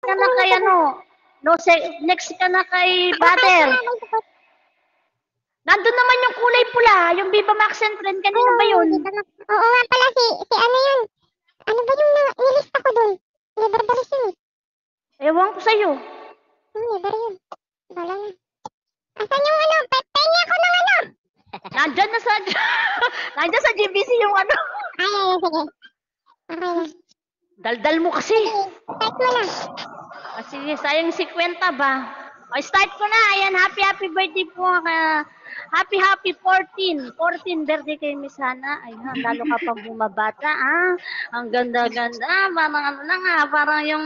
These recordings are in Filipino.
ka na kay ano. Next ka na kay Butter. Nandun naman yung kulay pula, yung Viva Max and Friend. Kanino ba yun? Oo nga pala, si ano yun? Ano ba yung nilista ko dun? Libre dalis yun eh. Ewan ko sa'yo. Libre yun. Wala na. Asan yung ano? Pengi ako ng ano? Nandyan sa GBC yung ano. Ay, sige. Okay na. Daldal mo kasi. Start mo na. Sige, sayang 50 ba? O, start ko na. Ayan, happy birthday po. Happy 14 birthday kay Miss Hana. Ayun, lalo ka pang bumabata. Ang ganda-ganda. Parang ano lang parang yung...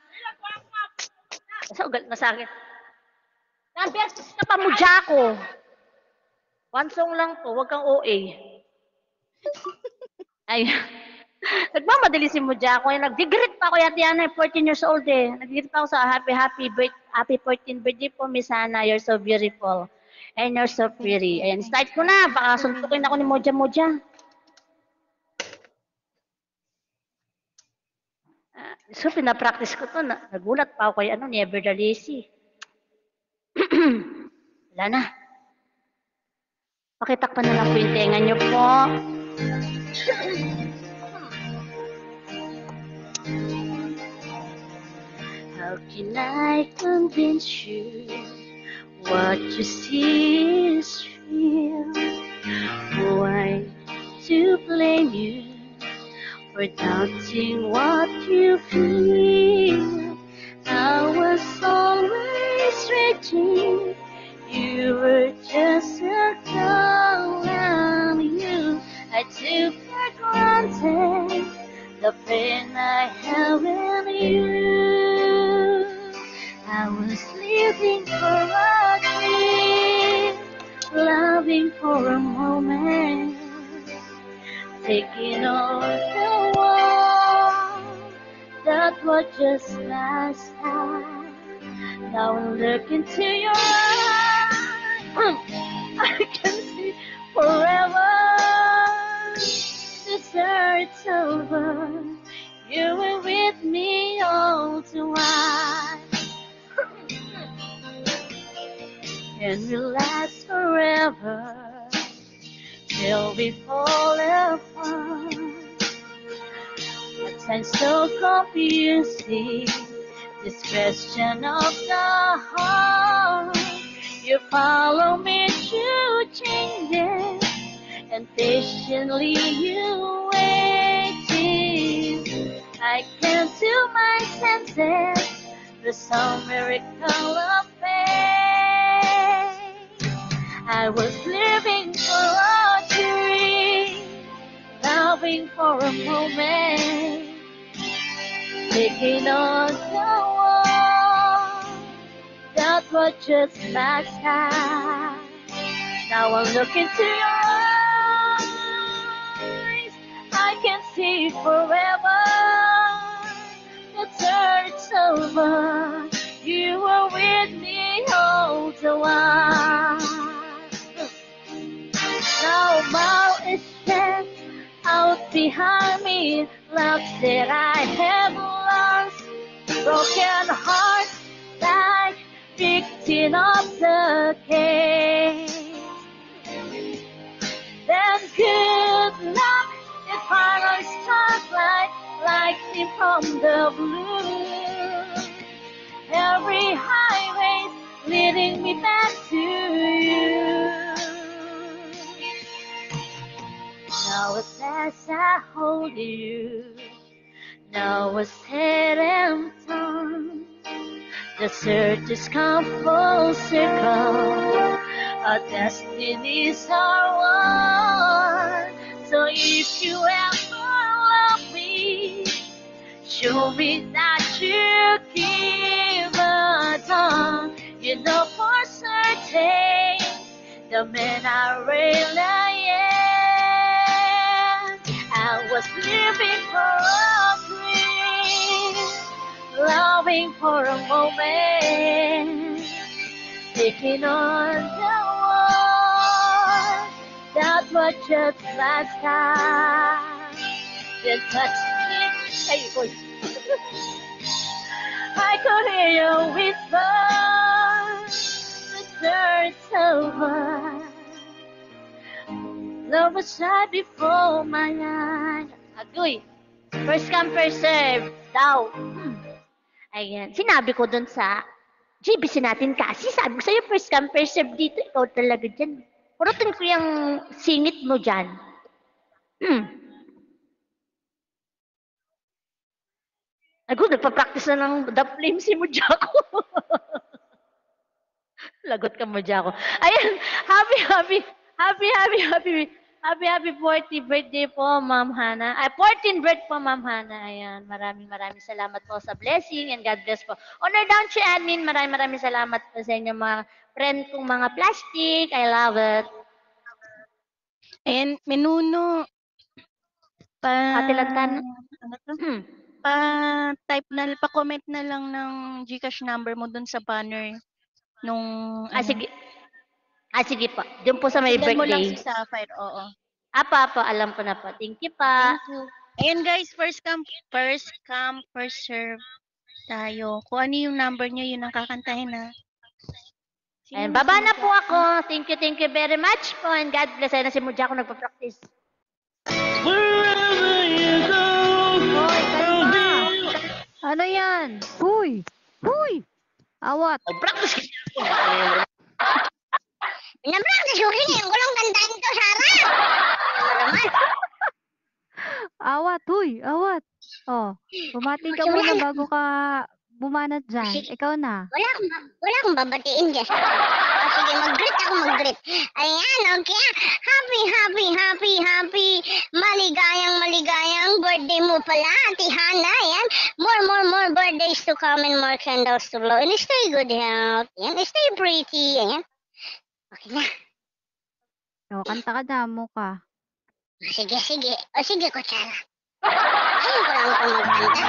Sa ugal na sa akin. Nambias ka pa mo, Jaco. One song lang to, wag kang OA. Ay. Nagmamadali si Mujako. Nag-greet pa ako yata yan, 14 years old eh. Nag-greet pa ako sa happy 14th birthday po, Miss Hana. You're so beautiful. And you're so pretty. Ayan, start ko na. Baka suntukin ako ni Moja. So, pinapractice ko to. Nagulat pa ako kay Never the Lazy. Wala na. Pakitakpan na lang po yung tenga nyo po. How can I convince you what you see is real? Who am I to blame you for doubting what you feel? I was always raging. You were just a girl and you. I took for granted the pain I have in you. I was living for a dream, loving for a moment, taking on the world that was just last time. Now I look into your eyes, I can see forever. This earth's over. You were with me all the while, and we'll last forever till we fall apart. At times so confusing, this question of the heart. You follow me through changes, and patiently you waited. I came to my senses, the some miracle of faith. I was living for a dream, loving for a moment, taking on the world that was just last time. Now I look into your eyes, I can see forever. The earth's over. You were with me all the while. Now all is left out behind me. Love that I have lost, broken heart like victim of the case. Then good luck, it finally struck like lightning from the blue. Every highway's leading me back to you. Now at last I hold you. Now we're set and done. The search has come full circle. Our destinies are one. So if you ever love me, show me that you give a damn. You know for certain the man I really am. I was living for a dream, loving for a moment, taking on the world that was just last time. Then touch me, ay, boy. I could hear your whisper, the it's over. Love was right before my eyes. Agoy, first come, first serve daw. Ayan, sinabi ko dun sa GBC natin kasi, sabi ko sa'yo, first come, first serve dito, ikaw talaga dyan. Purutin ko yung singit mo dyan. Ako, nagpa-practice na ng The Flame si Mujako. Lagot ka Mujako. Ayan, happy 40th birthday po, Ma'am Hana. Ay, 14th birthday po, Ma'am Hana. Ayan, maraming salamat po sa blessing and God bless po. Honor down to admin, maraming salamat po sa inyo mga friend kong mga plastic. I love it. Ayan, Menuno. Ate Lantan. Ano to? Pa-type na, pa-comment na lang ng GCash number mo dun sa banner nung Sige. Sige po. Doon po sa may Tignan mo lang birthday. si Sapphire, oo. Apa, alam ko na po. Thank you pa. Thank you. Ayan guys, first come, first serve tayo. Kung ano yung number nyo, yun ang kakantahin ha. Ayan, baba na po ako. Thank you very much po. And God bless. Ayun na si Mujako nagpa-practice. Wherever you go, Hoy, I'll kalma. be. Ano yan? Huy! Huy! Awat! Practice ka. Pinapractice ko rin yung kulong kantahin to, Sarah. Ano naman? Awat! Huy! Awat! Oh, bumati ka muna bago ka bumanat dyan. Ikaw na. Wala akong babatiin dyan. Sige, mag-greet. Ayan, okay. Happy. Maligayang birthday mo pala, Ate Hana. Ayan. More birthdays to come and more candles to blow. And stay good health. Ayan, stay pretty. Ayan. Okay na. O, kanta ka damo ka. Sige. O sige, kutsara. Ayun ko lang ito magkanta.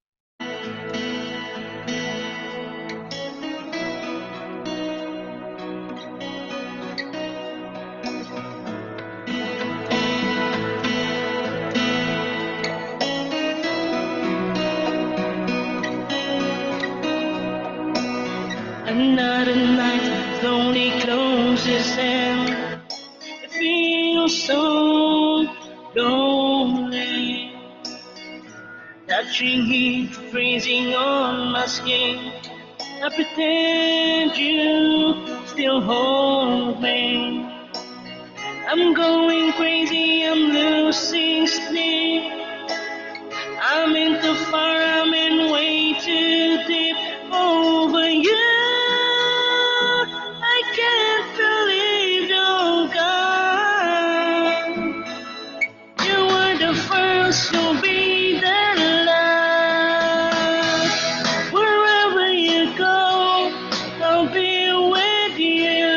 Another night slowly closes in. It feels so lonely. Touching heat freezing on my skin. I pretend you still hold me. I'm going crazy, I'm losing sleep. I'm in too far, I'm in way too deep over you. I can't believe you're gone. You were the first to be the last. Wherever you go, I'll be with you.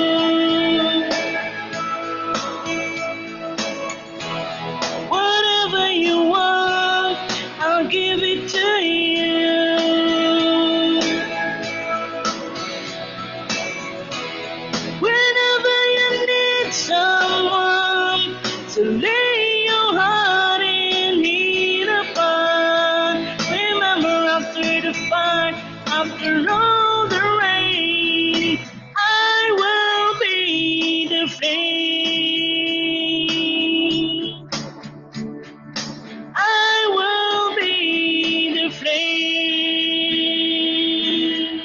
Whatever you want, I'll give it to you. Whenever you need someone to lay your heart in need upon, remember after the fight, after all the rain, I will be the flame. I will be the flame.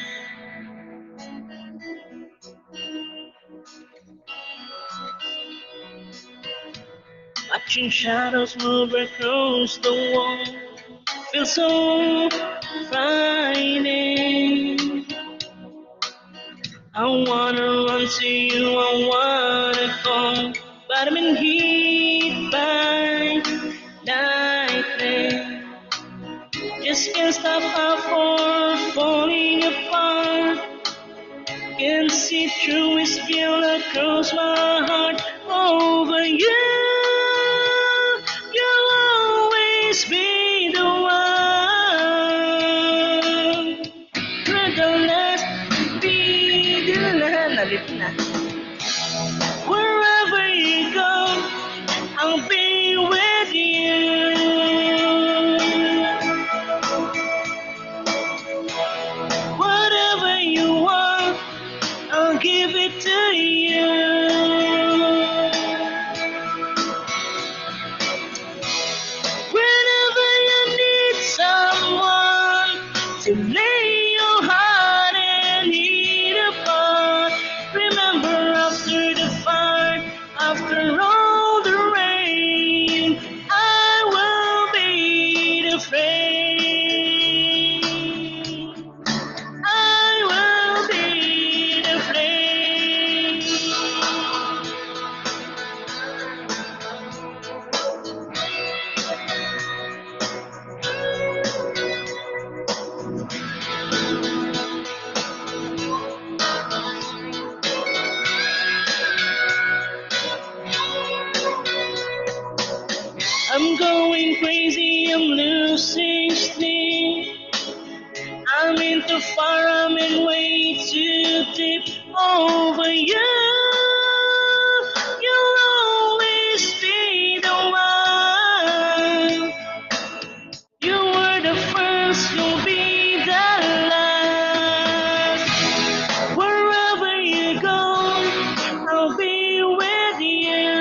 Watching shadows move across the wall feels so frightening. I wanna run to you, I wanna call, but I'm in heat by lightning. Just can't stop her from falling apart. Can see through his veil across my heart over you. You'll always be the one. You're the last, be the last. Nalit na. Wherever you go, I'll be with you. it to you. Whenever you need someone to lay your heart and heat upon, remember after the fire, after all the rain, I will be the flame. I will be the flame. I'm going crazy, I'm losing sleep. I'm into far, I'm in way too deep over you. You'll always be the one. You were the first, you'll be the last. Wherever you go, I'll be with you.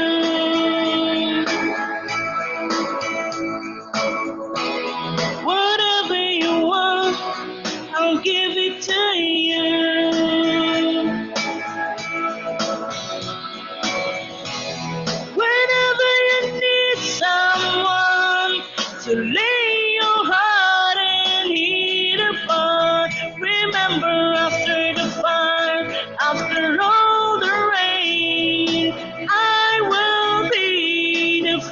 Whatever you want, I'll give it to you. Whenever you need someone to lay your heart and heat upon, remember after the fire, after all the rain, I will be the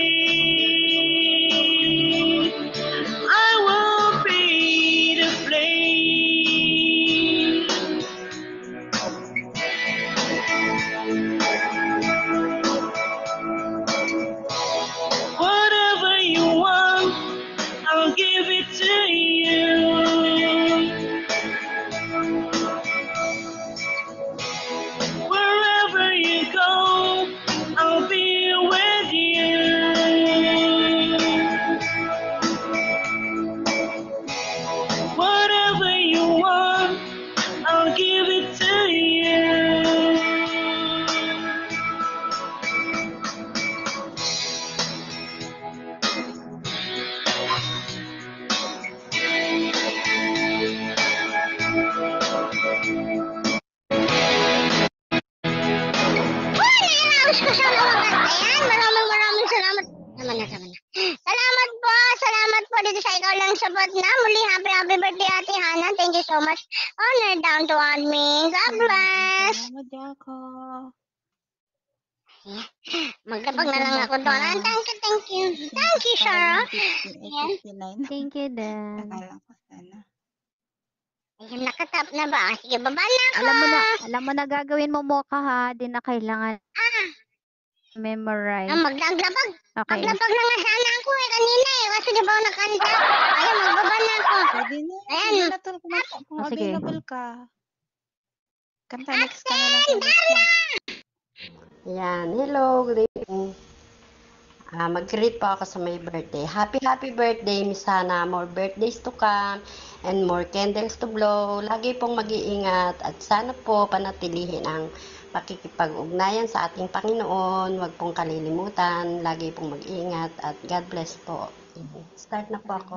flame. I will be the flame. Whatever you want, I'll give it to you. Wherever you go, I'll be with you. Whatever you want, I'll give it to you. Nairaos ko sa mga kanta yan. Maraming salamat. Tama na. Salamat po dito sa Ikaw Lang Sapat na. Muli, happy birthday, Ate Hana. Thank you so much. Honor down to admin. God bless. Salamat, Jaka. Magdabag na lang ako doon. Ah, thank you. Thank you, Sarah. Yan. 59. Thank you din. Akala ko sana. Ayun, nakatap na ba? Sige, baba na ako. Alam mo na gagawin mo Mocha ha, di na kailangan memorize. Maglabag. Okay. Maglabag na nga sana ako kanina Kasi di ba ako nakanta? Ayun, magbaba na ako. Pwede na. Ayan. Pwede na tol kung Oh, sige. available ka. Kanta next ka na lang sa next mo. Yan. Hello, good evening. Mag-greet po ako sa may birthday. Happy birthday, Miss Hana. More birthdays to come and more candles to blow. Lagi pong mag-iingat at sana po panatilihin ang pakikipag-ugnayan sa ating Panginoon. Huwag pong kalilimutan. Lagi pong mag-iingat at God bless po. Start na po ako.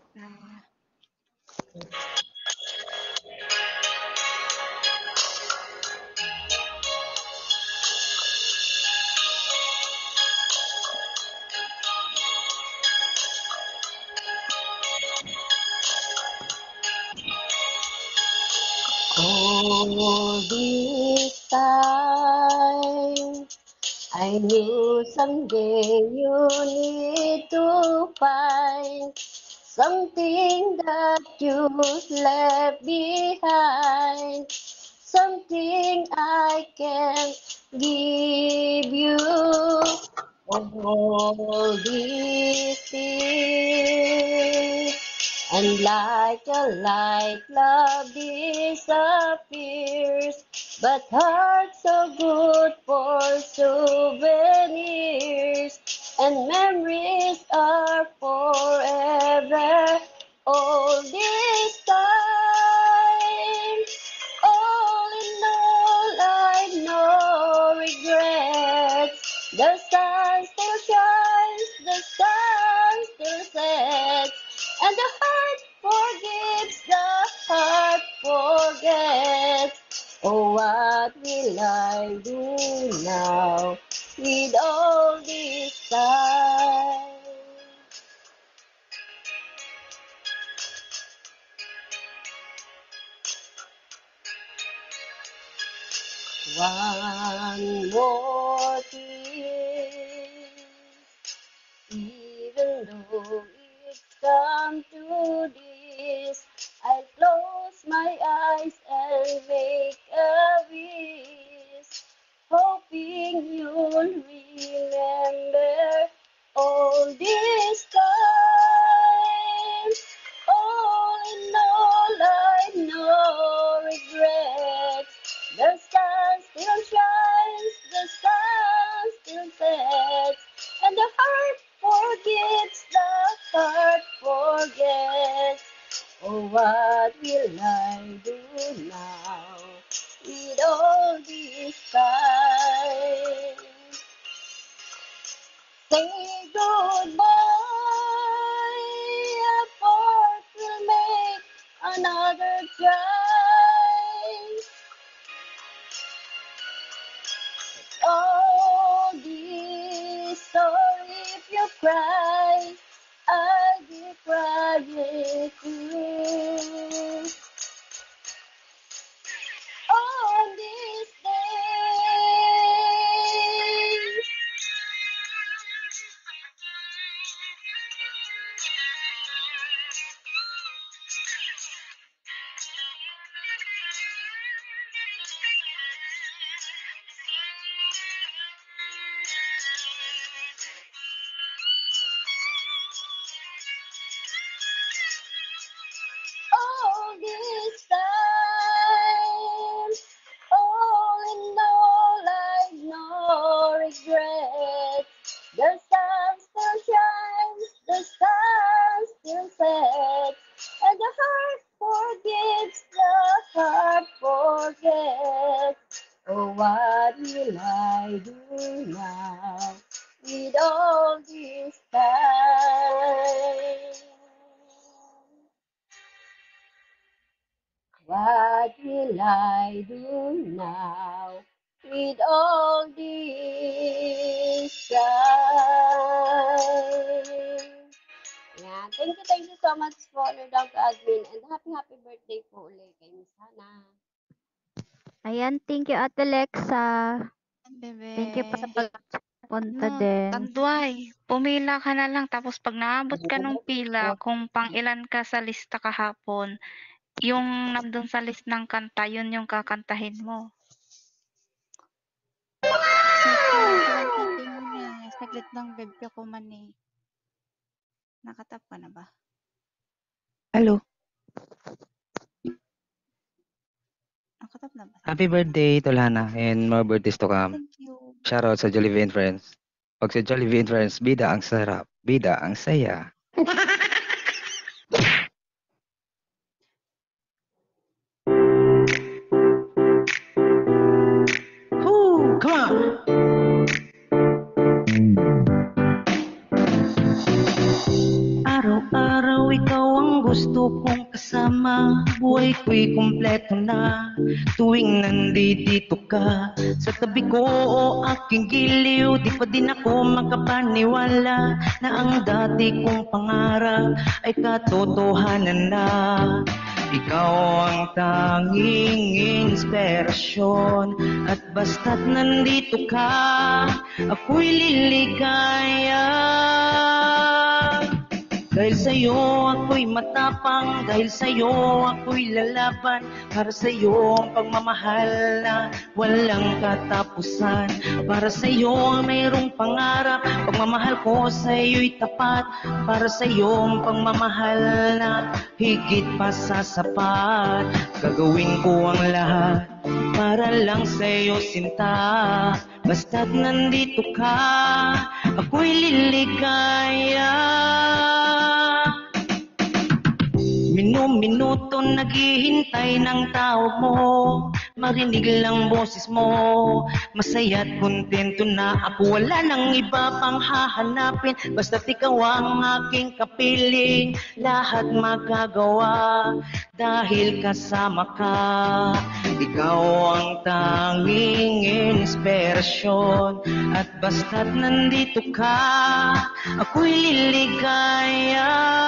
All this time, I knew someday you need to find something that you left behind, something I can give you. All these things. And like a light, love disappears, but hearts so good for souvenirs, and memories are forever. All this time, all in all, I forgets. Oh, what will I do now with all this time? One more kiss, even though it's come to this, I'll close my eyes and make a wish, hoping you'll remember all this time. All in all, I know regrets. The sun still shines, the sun still sets, and the heart forgets, the heart forgets. Oh, what will I do now with all this time? Say goodbye, a heart will make another try. Oh, this, sorry if you cry, I'll be crying too. On this day, all this time, all in all, I no regret. The sun still shines, the sun still sets, and the heart forgets, the heart forgets. Oh, what will I do now with all this time? What will I do now with all this time? Yeah, thank you so much for Lord Admin, and happy birthday po ulit kay Miss Hana. Ayan, thank you Ate Lexa. Bebe. Thank you sa pagpunta No, din. Tanduay, pumila ka na lang tapos pag naabot ka ng pila, kung pang ilan ka sa lista kahapon, yung nandun sa list ng kanta, yun yung kakantahin mo. Sige, muna. Saglit lang, bebe ko man eh. Nakatap ka na ba? Hello. Nakatap na ba? Happy birthday, Tolhana, and more birthdays to come. Thank you. Shoutout sa Jollibee and Friends. Pag sa Jollibee and Friends, bida ang sarap, bida ang saya. Whoo, come on. Araw-araw ikaw ang gusto kong kasama. Buhay ko'y kumpleto na tuwing nandito ka sa tabi ko o aking giliw. Di pa din ako makapaniwala na ang dati kong pangarap ay katotohanan na. Ikaw ang tanging inspirasyon, at basta't nandito ka, ako'y liligaya. Dahil sa'yo ako'y matapang, dahil sa'yo ako'y lalaban, para sa'yo ang pagmamahal na walang katapusan. Para sa'yo ang mayroong pangarap, pagmamahal ko sa'yo'y tapat, para sa'yo ang pagmamahal na higit pa sa sapat. Gagawin ko ang lahat para lang sa'yo sinta, basta't nandito ka, ako'y liligaya. minuto naghihintay ng tawag mo. Marinig lang boses mo, masaya't kontento na ako. Wala nang iba pang hahanapin, basta't ikaw ang aking kapiling. Lahat magagawa dahil kasama ka. Ikaw ang tanging inspirasyon, at basta't nandito ka, ako'y liligaya.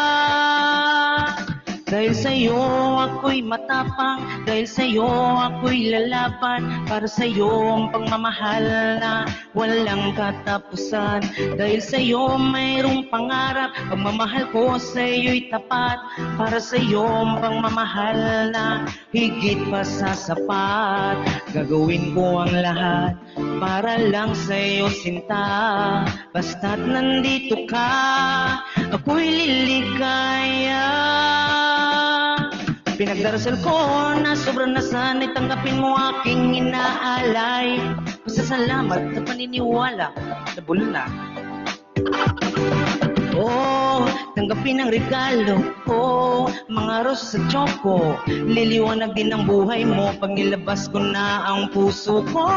Dahil sa'yo ako'y matapang, dahil sa'yo ako'y lalaban. Para sa'yo ang pagmamahal na walang katapusan. Dahil sa'yo mayroong pangarap, pagmamahal ko sa'yo'y tapat. Para sa'yo ang pagmamahal na higit pa sa sapat. Gagawin ko ang lahat para lang sa'yo sinta. Basta't nandito ka, ako'y liligaya. Pinagdarasal ko na sobrang nasanay, tanggapin mo aking inaalay. Pasasalamat sa paniniwala, nabulo na. Oh, tanggapin ang regalo ko, mga rosas sa choco. Liliwanag din ang buhay mo pag nilabas ko na ang puso ko.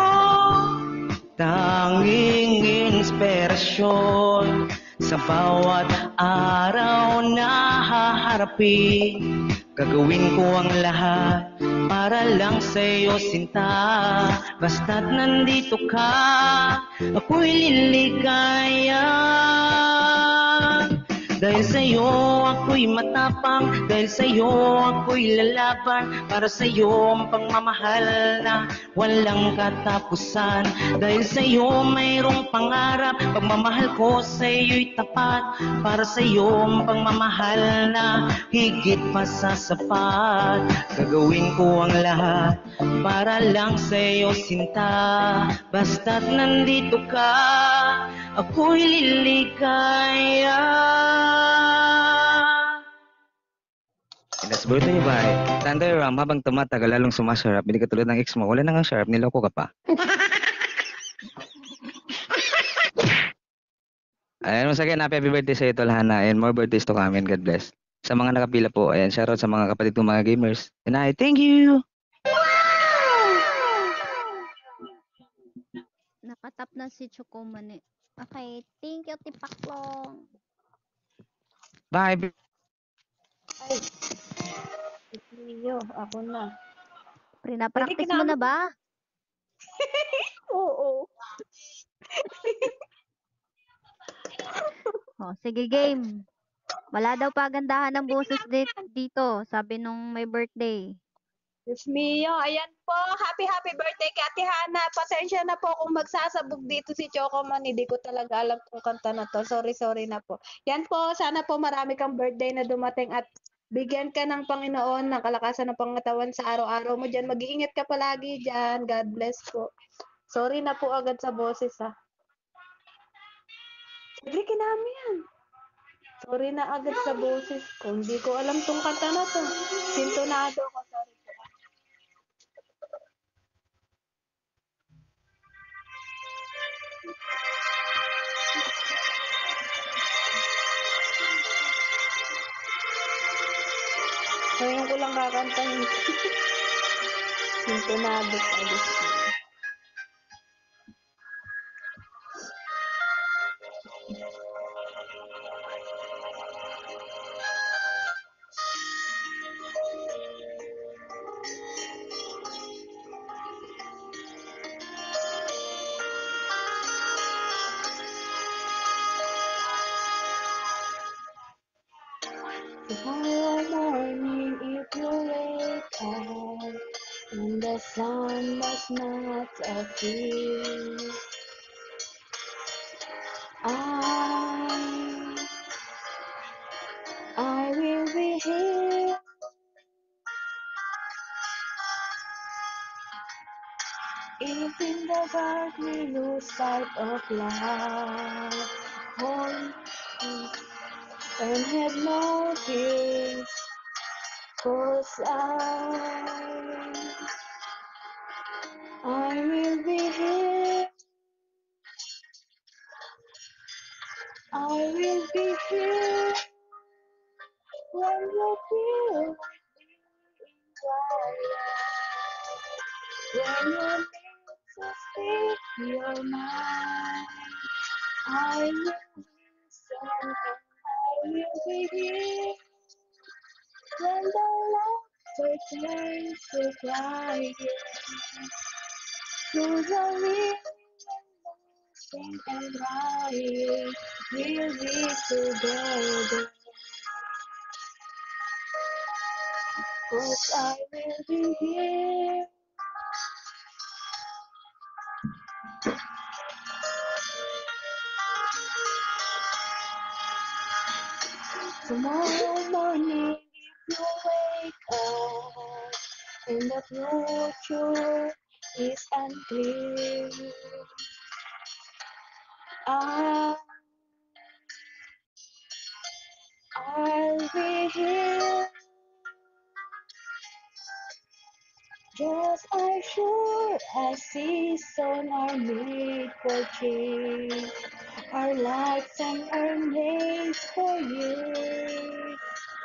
Tanging inspirasyon sa bawat araw na haharapin. Gagawin ko ang lahat para lang sa'yo sinta. Basta't nandito ka, ako'y liligaya. Dahil sa'yo ako'y matapang, dahil sa'yo ako'y lalaban. Para sa'yo ang pagmamahal na walang katapusan. Dahil sa'yo mayroong pangarap, pagmamahal ko sa'yo'y tapat. Para sa'yo ang pagmamahal na higit pa sa sapat. Gagawin ko ang lahat para lang sa'yo sinta. Basta't nandito ka, ako'y liligaya. That's birthday niyo ba? Thunder Ram, habang tumatagal lalong sumasarap, hindi ka tulad ng ex mo, wala nang sharp, niloko ka pa. Ayan, once again, happy birthday sa ito, Hana, and more birthdays to come, and God bless. Sa mga nakapila po, ayan, shoutout sa mga kapatid kong mga gamers. And I thank you! Nakatap na si Chokomane. Okay, thank you, Tipaklong. Bye! Ay, Leo, ako na. Prina-practice Pwede mo ka na ba? Oo. Oh, sige game. Wala daw pagandahan ng boses dito, sabi nung may birthday. Diyos mio, ayan po. Happy birthday kay Ate Hana. Pasensya na po kung magsasabog dito si Choco Man. Hindi ko talaga alam kung kanta na to. Sorry na po. Yan po, sana po marami kang birthday na dumating at bigyan ka ng Panginoon ng kalakasan ng pangatawan sa araw-araw mo dyan. Mag-iingat ka palagi dyan. God bless po. Sorry na po agad sa boses ha. Sige, kinami yan. Sorry na agad sa boses ko. Hindi ko alam tong kanta na to. Sintonado ko. Sorry po. Ngayon ko lang kakantahin. Sintonado pa. Tomorrow morning if you wake up and the sun does not appear, I will be here. If in the dark we lose sight of life, hold and have no fears, 'cause I will be here. I will be here when when you feel like being quiet, when you need to speak your mind, I will listen and I will be here. When the laughter turns to crying, through the wind and losing and crying, we'll be together. 'Cause I will be here. Tomorrow morning, if you wake up and the future is unclear, I'll be here. Just as sure as seasons are made for change, our lifetime are made for years.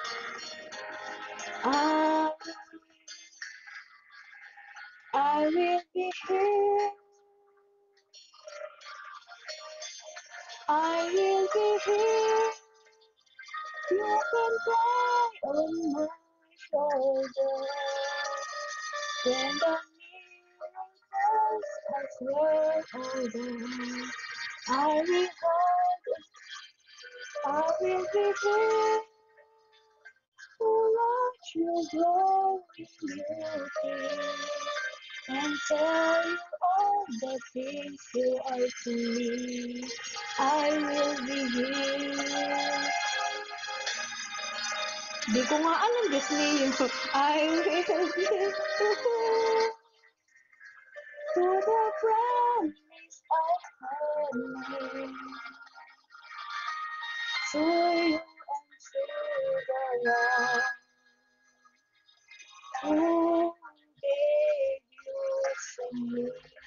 I will be here. I will be here. You can cry on my shoulder. When the miracles are older, I will hold it. I will be here to watch you grow in beauty and tell you all the things you are to me. I will be here. Di ko nga alam, Diyos niyo. I will be here to the promise I had made to you and to the one who gave you to me.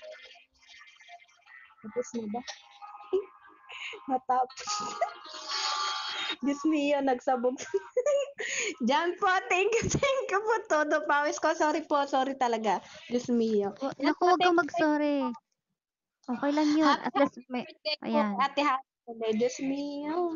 Tapos na ba? Natapos. Diyos niyo, nagsabog. Diyan po, thank you po, todo pawis ko. Sorry talaga. Diyos niyo. Oh, Yan naku, po, wag kang thank you. mag-sorry. Okay lang yun. At Happy least may, birthday po, ayan. Ate Hannah. Diyos niyo.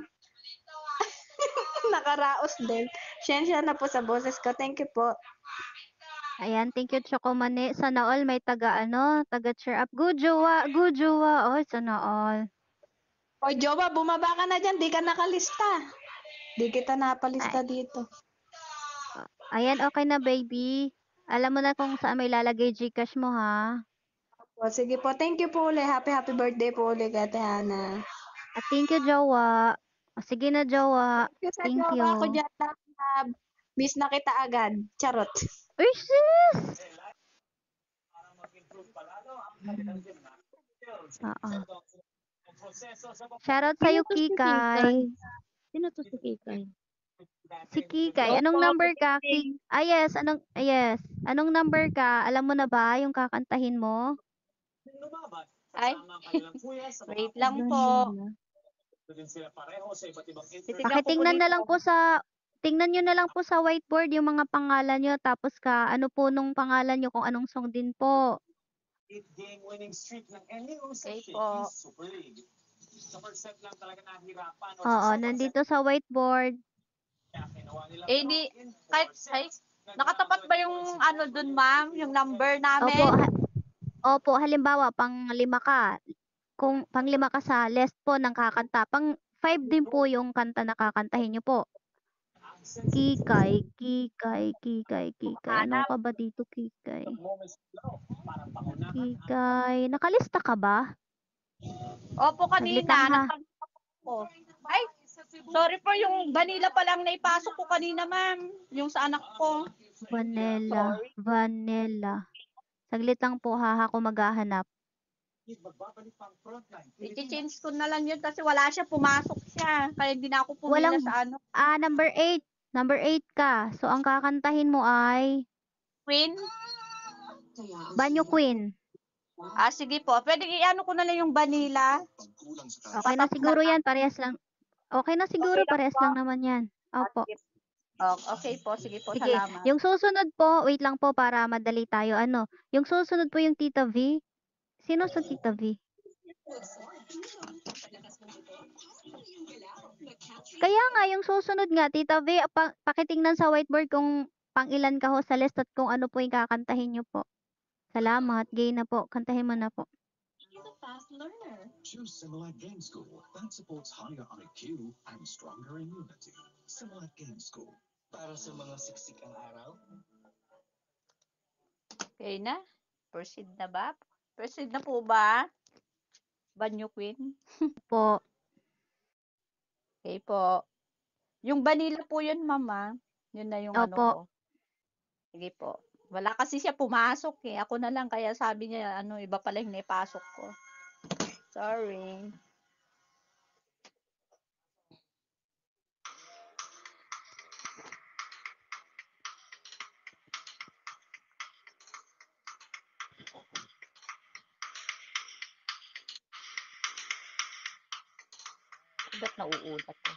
Nakaraos din. Siyensya na po sa boses ko. Thank you po. Ayan, thank you, Choco Mane. Sana all may taga cheer up. Good jowa, good jowa. Oh, sana all. O, Jowa, bumaba ka na dyan. Di ka nakalista. Di kita napalista dito. Ayan, okay na, baby. Alam mo na kung saan may lalagay Gcash mo, ha? O, sige po. Thank you po ulit. Happy birthday po ulit, Ate Hannah. At thank you, jowa. O, sige na, jowa. Thank you sa Thank jowa ko you. dyan. Miss na kita agad. Charot. Uy, sis! Oo. Shoutout sa'yo, Kikay. Sino to si Kikay? Si Kikay. Anong number ka, Kik? Yes. Anong number ka? Alam mo na ba yung kakantahin mo? Ay, wait lang po. Pakitingnan na lang po tingnan nyo na lang po sa whiteboard yung mga pangalan nyo, tapos ano po nung pangalan nyo, kung anong song din po. Okay po. Oo, nandito sa whiteboard. Eh, nakatapat ba yung dun, ma'am? Yung number namin? Opo, halimbawa, pang-5 ka. Kung pang-5 ka sa list po ng kakanta, pang-5 din po yung kanta na kakantahin nyo po. Kikay. Ano ka ba dito, Kikay? Kikay. Nakalista ka ba? Opo, Saglit kanina. lang, ha? Nakalista ko. Ay, sorry po, yung vanilla pa lang na ipasok ko kanina, ma'am. Yung sa anak ko. Vanilla. Saglit lang po, ha, ako maghahanap. I-change ko na lang yun kasi wala siya, pumasok siya. Kaya hindi na ako pumila sa Number 8. Number 8 ka. So, ang kakantahin mo ay Queen. Banyo Queen. Sige po. Pwede i-ano ko na lang yung vanilla. Okay na siguro yan, parehas lang. Okay na siguro, parehas lang naman yan. Opo. Okay po, sige po, Sige, salamat. yung susunod po, wait lang po para madali tayo. Yung susunod po yung Tita V. Sino sa Tita V? Kaya nga, yung susunod nga, Tita V, pakitingnan sa whiteboard kung pang-ilan ka ho sa list at kung ano po yung kakantahin nyo po. Salamat. Gay na po. Kantahin mo na po. Choose Similac Game School that supports higher IQ and stronger immunity. Similac Game School. Para sa mga siksik ang araw. Okay na? Proceed na ba? Proceed na po ba? Banyo Queen? Po. Okay po. Yung vanilla po yun, mama. Yun na yung ano Opo. ko. Sige po. Wala kasi siya pumasok eh. Ako na lang kaya sabi niya iba pala yung naipasok ko. Sorry. Ba't nauulat ko?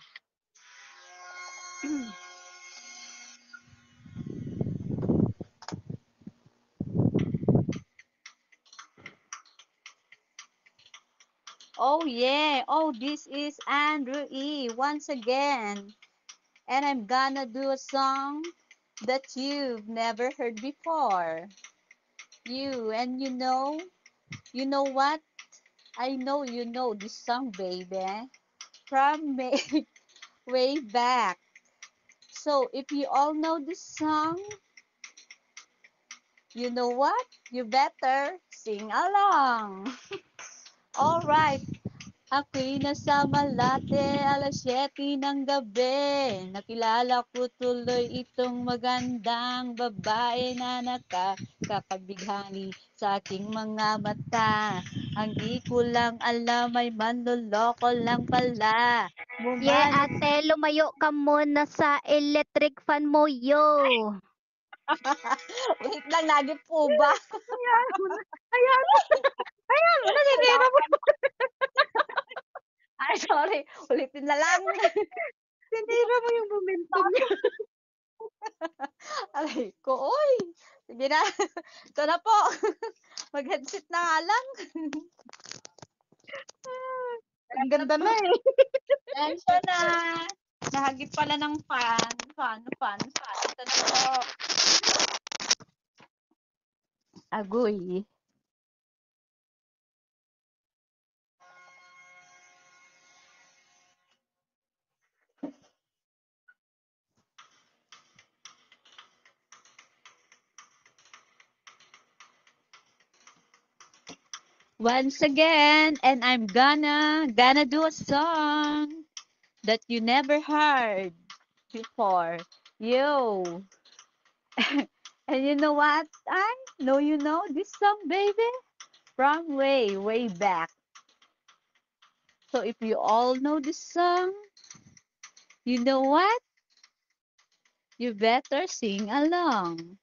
Oh yeah. Oh, this is Andrew E. once again. And I'm gonna do a song that you've never heard before. And you know what? I know you know this song, baby. From way back. So if you all know this song, you know what? You better sing along. All right. Ako'y nasa Malate, alas 7 ng gabi. Nakilala ko tuloy itong magandang babae na nakakabighani sa aking mga mata. Ang di ko lang alam ay manloloko lang pala. Yeah, ate, lumayo ka muna sa electric fan mo, yo. Wait lang, lagi po ba? Ayan mo, naninira mo. Ay, sorry. Ulitin na lang. Tinira mo yung momentum niya. Aray ko, oy. Sige na. Ito na po. Mag-headset na nga lang. Ang ganda na eh. Ito na. Nahagip pala ng fan. Ito na po. Agoy. Once again, and I'm gonna do a song that you never heard before. Yo. And you know what? I know you know this song, baby, from way back. So if you all know this song, you know what? You better sing along.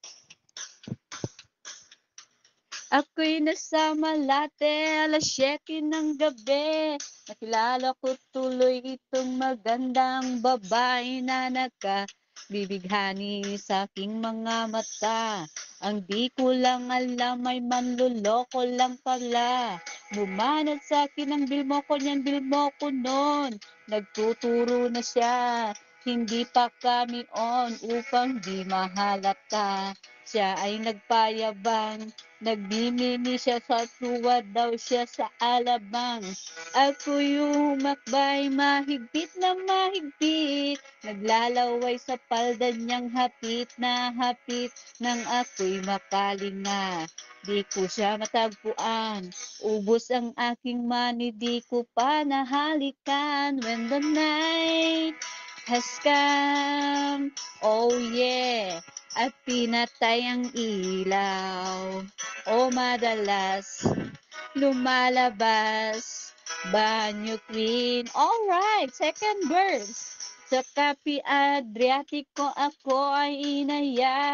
Ako'y nasa Malate, alas 7 ng gabi. Nakilala ko tuloy itong magandang babae na nakabibighani sa aking mga mata. Ang di ko lang alam ay manluloko lang pala. Bumanat sa akin ang bilmo ko niyan, bilmo ko noon. Nagtuturo na siya, hindi pa kami on upang di mahalata. Siya ay nagpayabang, nagbimini siya sa tuwa daw siya sa alabang. Ako yung humakbay mahigpit na mahigpit, naglalaway sa palda niyang hapit na hapit, nang ako'y makalinga. Di ko siya matagpuan, ubos ang aking money, di ko pa nahalikan. When the night has come, oh yeah, at pinatay ang ilaw. O madalas lumalabas, Banyo Queen. Alright, second verse. Sa Kapi Adriatico ako ay inaya.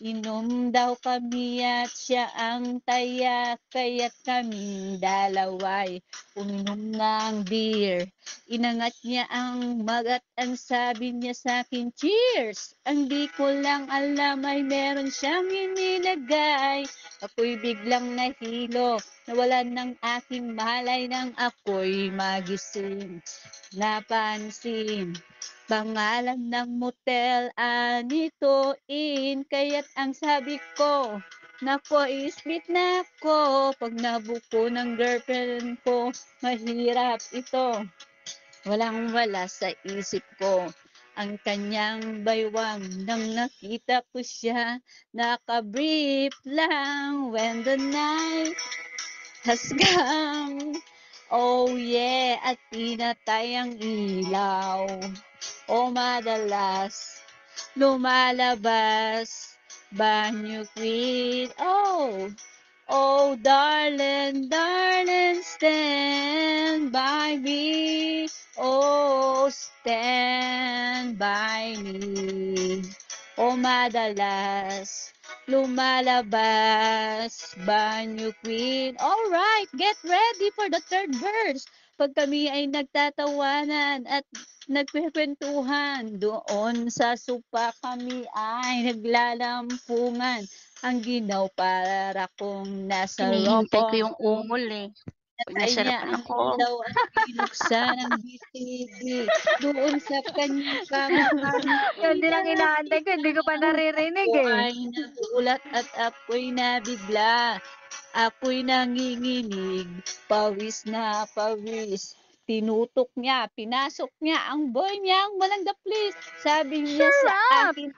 Inom daw kami at siya ang taya, kaya't kaming dalaway uminom ng beer. Inangat niya ang magat, ang sabi niya sa akin, cheers! Ang di ko lang alam ay meron siyang inilagay. Ako'y biglang nahilo, nawalan ng aking malay nang ako'y magising. Napansin, pangalan ng motel, Anito Inn, kaya't ang sabi ko, nako, split na ako. Pag nabuko ng girlfriend ko, mahirap ito. Walang wala sa isip ko ang kanyang baywang. Nang nakita ko siya, nakabrief lang when the night has come. Oh yeah, at pinatay ang ilaw. O madalas lumalabas, banyo queen. Oh, darling, darling, stand by me. Oh, stand by me. O madalas lumalabas, banyo queen. Alright, get ready for the third verse. Pag kami ay nagtatawanan at nagkwentuhan, doon sa sopa kami ay naglalampungan. Ang ginaw para kong nasa Hinihintay ko rokong. yung ungol eh. Pag Pinatay niya nasarapan ang ako. ilaw at binuksan ang BCD. Doon sa kanyang kama kami Yun din ang inaantay ko, hindi ko pa naririnig ako eh. ay nagulat at ako'y nabigla. Ako'y nanginginig, pawis na pawis. Tinutok niya, pinasok niya ang boy niyang malangga please. Sabi niya sa akin,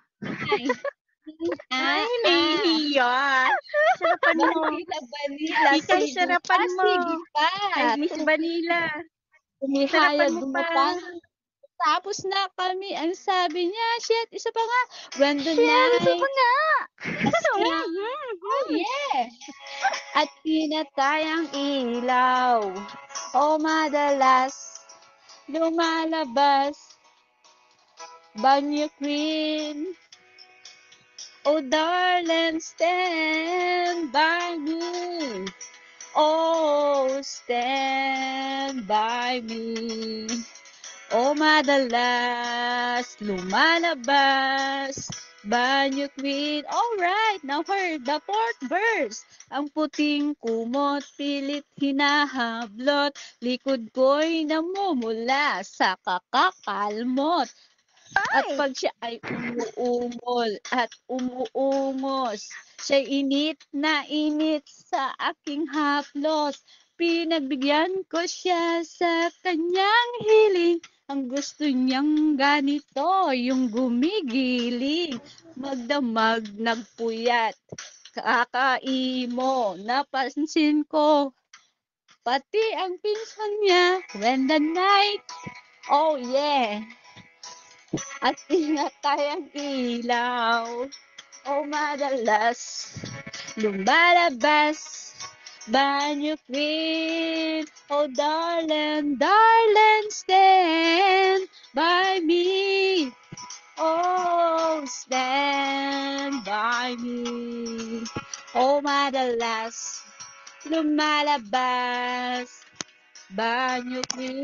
Ay, nahihiya. Sarapan mo. Vanilla, vanilla, Ikaw, sige sarapan pa, mo. sige pa. Ay, Miss Vanilla. Umihaya, Sarapan mo pa. dumapang. Tapos na kami, ang sabi niya, shit, isa pa nga. When the Shit, isa night pa nga. has come. Oh yeah. At pinatay ang ilaw. O madalas lumalabas, banyo queen. Oh darling, stand by me. Oh, stand by me. O madalas lumalabas, banyo queen. Alright, now heard the fourth verse. Ang puting kumot, pilit hinahablot, likod ko'y namumula sa kakakalmot. At pag siya ay umuungol at umuungos, siya'y init na init sa aking haplos. Pinagbigyan ko siya sa kanyang hiling. Ang gusto niyang ganito, yung gumigiling. Magdamag, nagpuyat, kakaimo. Napansin ko, pati ang pinsan niya, when the night, oh yeah. At pinatay ang ilaw. O madalas lumalabas, banyo queen. Oh darling, darling, stand by me. Oh, stand by me. O madalas lumalabas, banyo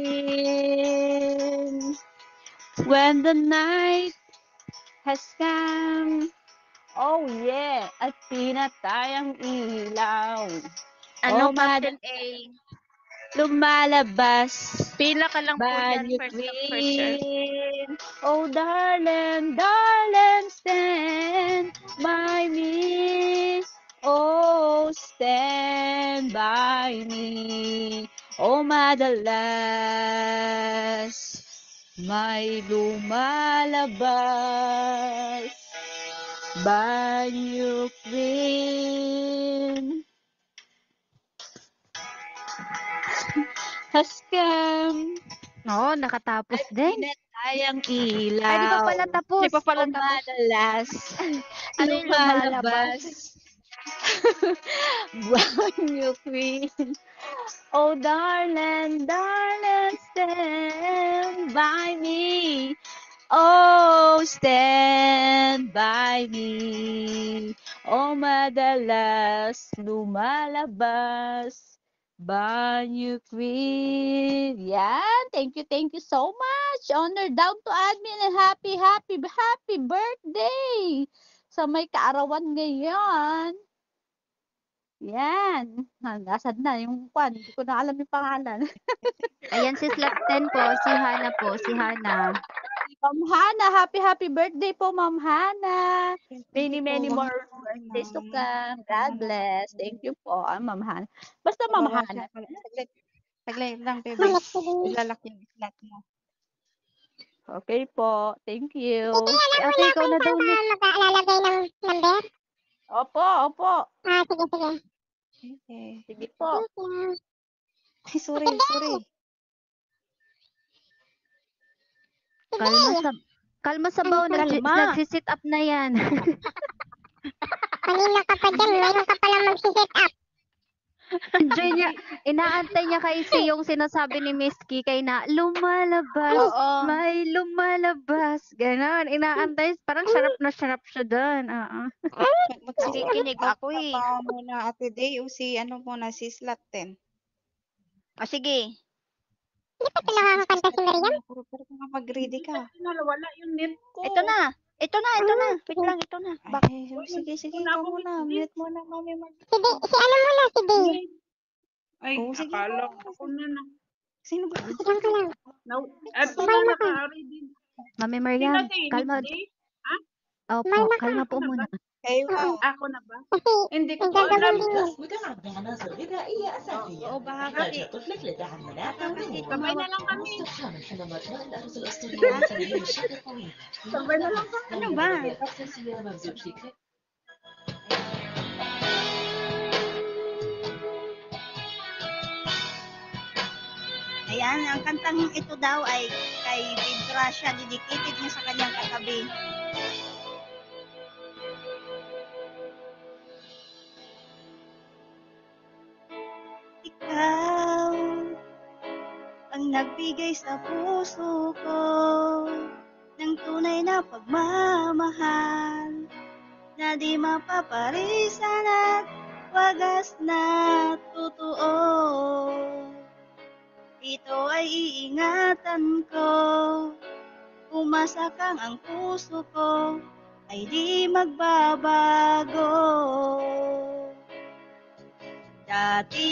queen. When the night has come, oh yeah, at pinatay ang ilaw. Ano, Oh, Captain madalas A? lumalabas, Pila ka lang po dyan. banyo First come, first serve. queen. Oh darling, darling, stand by me. Oh, stand by me. Oh, madalas may lumalabas, banyo queen. Has come Oo, nakatapos at din. pinatay ang ilaw. Ay, di pa pala tapos. Di pa pala O tapos. madalas Ano yung lumalabas? banyo queen. Oh darling, darling, stand by me. Oh, stand by me. Oh, madalas lumalabas. Banyo Queen. Yan. Thank you so much. Honor down to admin and happy birthday sa may kaarawan ngayon. Yan. Nasaan na yung kwan? Hindi ko na alam yung pangalan. Ayan si slot 10 po, si Hana po, si Hana. Ma'am Hana, happy birthday po, Ma'am Hana. Many more birthdays to come. God bless. Thank you po, Ma'am Hana. Basta Ma'am Hana. Saglit lang, bebe. Ilalak yung slot mo. Okay po. Thank you. Si ate, ikaw na daw na. Mag-aalalagay ng number? Opo. Sige. Okay. Sige po. Ay, sorry. Kalma sa baw, nagsi-sit up na yan. Kanina ka pa dyan, ngayon ka pala mag-sit up. Enjoy niya. Inaantay niya kasi yung sinasabi ni Miss Kikay na lumalabas, Oo. may lumalabas. Ganon. Inaantay. Parang syarap siya doon. Oo. Magkikinig ako eh. Magpapawa muna Ate Day o si si slot 10. O sige. Hindi pa ito nakakakanta si Miriam? Pero mag-ready ka. Nawala yung net ko. Ito na. Wait lang, ito na. Ay, sige, ikaw muna. Mute muna, Mami. Si ano muna, si Day. Ay, sige. akala ko na. Sino ba? Diyan ka lang. Eto na naka-ari din. Mami Mariam, Sino si kalma. Hindi? Opo, kalma po muna. Kayo Ako na ba? Kasi, Hindi ko ang alam. gagawin بعناصر غذائية أساسية Bakit? طفلك لدعم مناعته Sabay na lang kami. واستخدام الحمامات ماء الأرز الأسطورية والتمرين بشكل طويل Sabay na lang kami. Ano ba? أساسية ممزوج في كريم Ayan, ang kantang ito daw ay kay Big Gracia, dedicated niya sa kanyang katabi. Ikaw ang nagbigay sa puso ko ng tunay na pagmamahal na di mapaparisan at wagas na totoo. Ito ay iingatan ko, umasa kang ang puso ko ay di magbabago. Dati,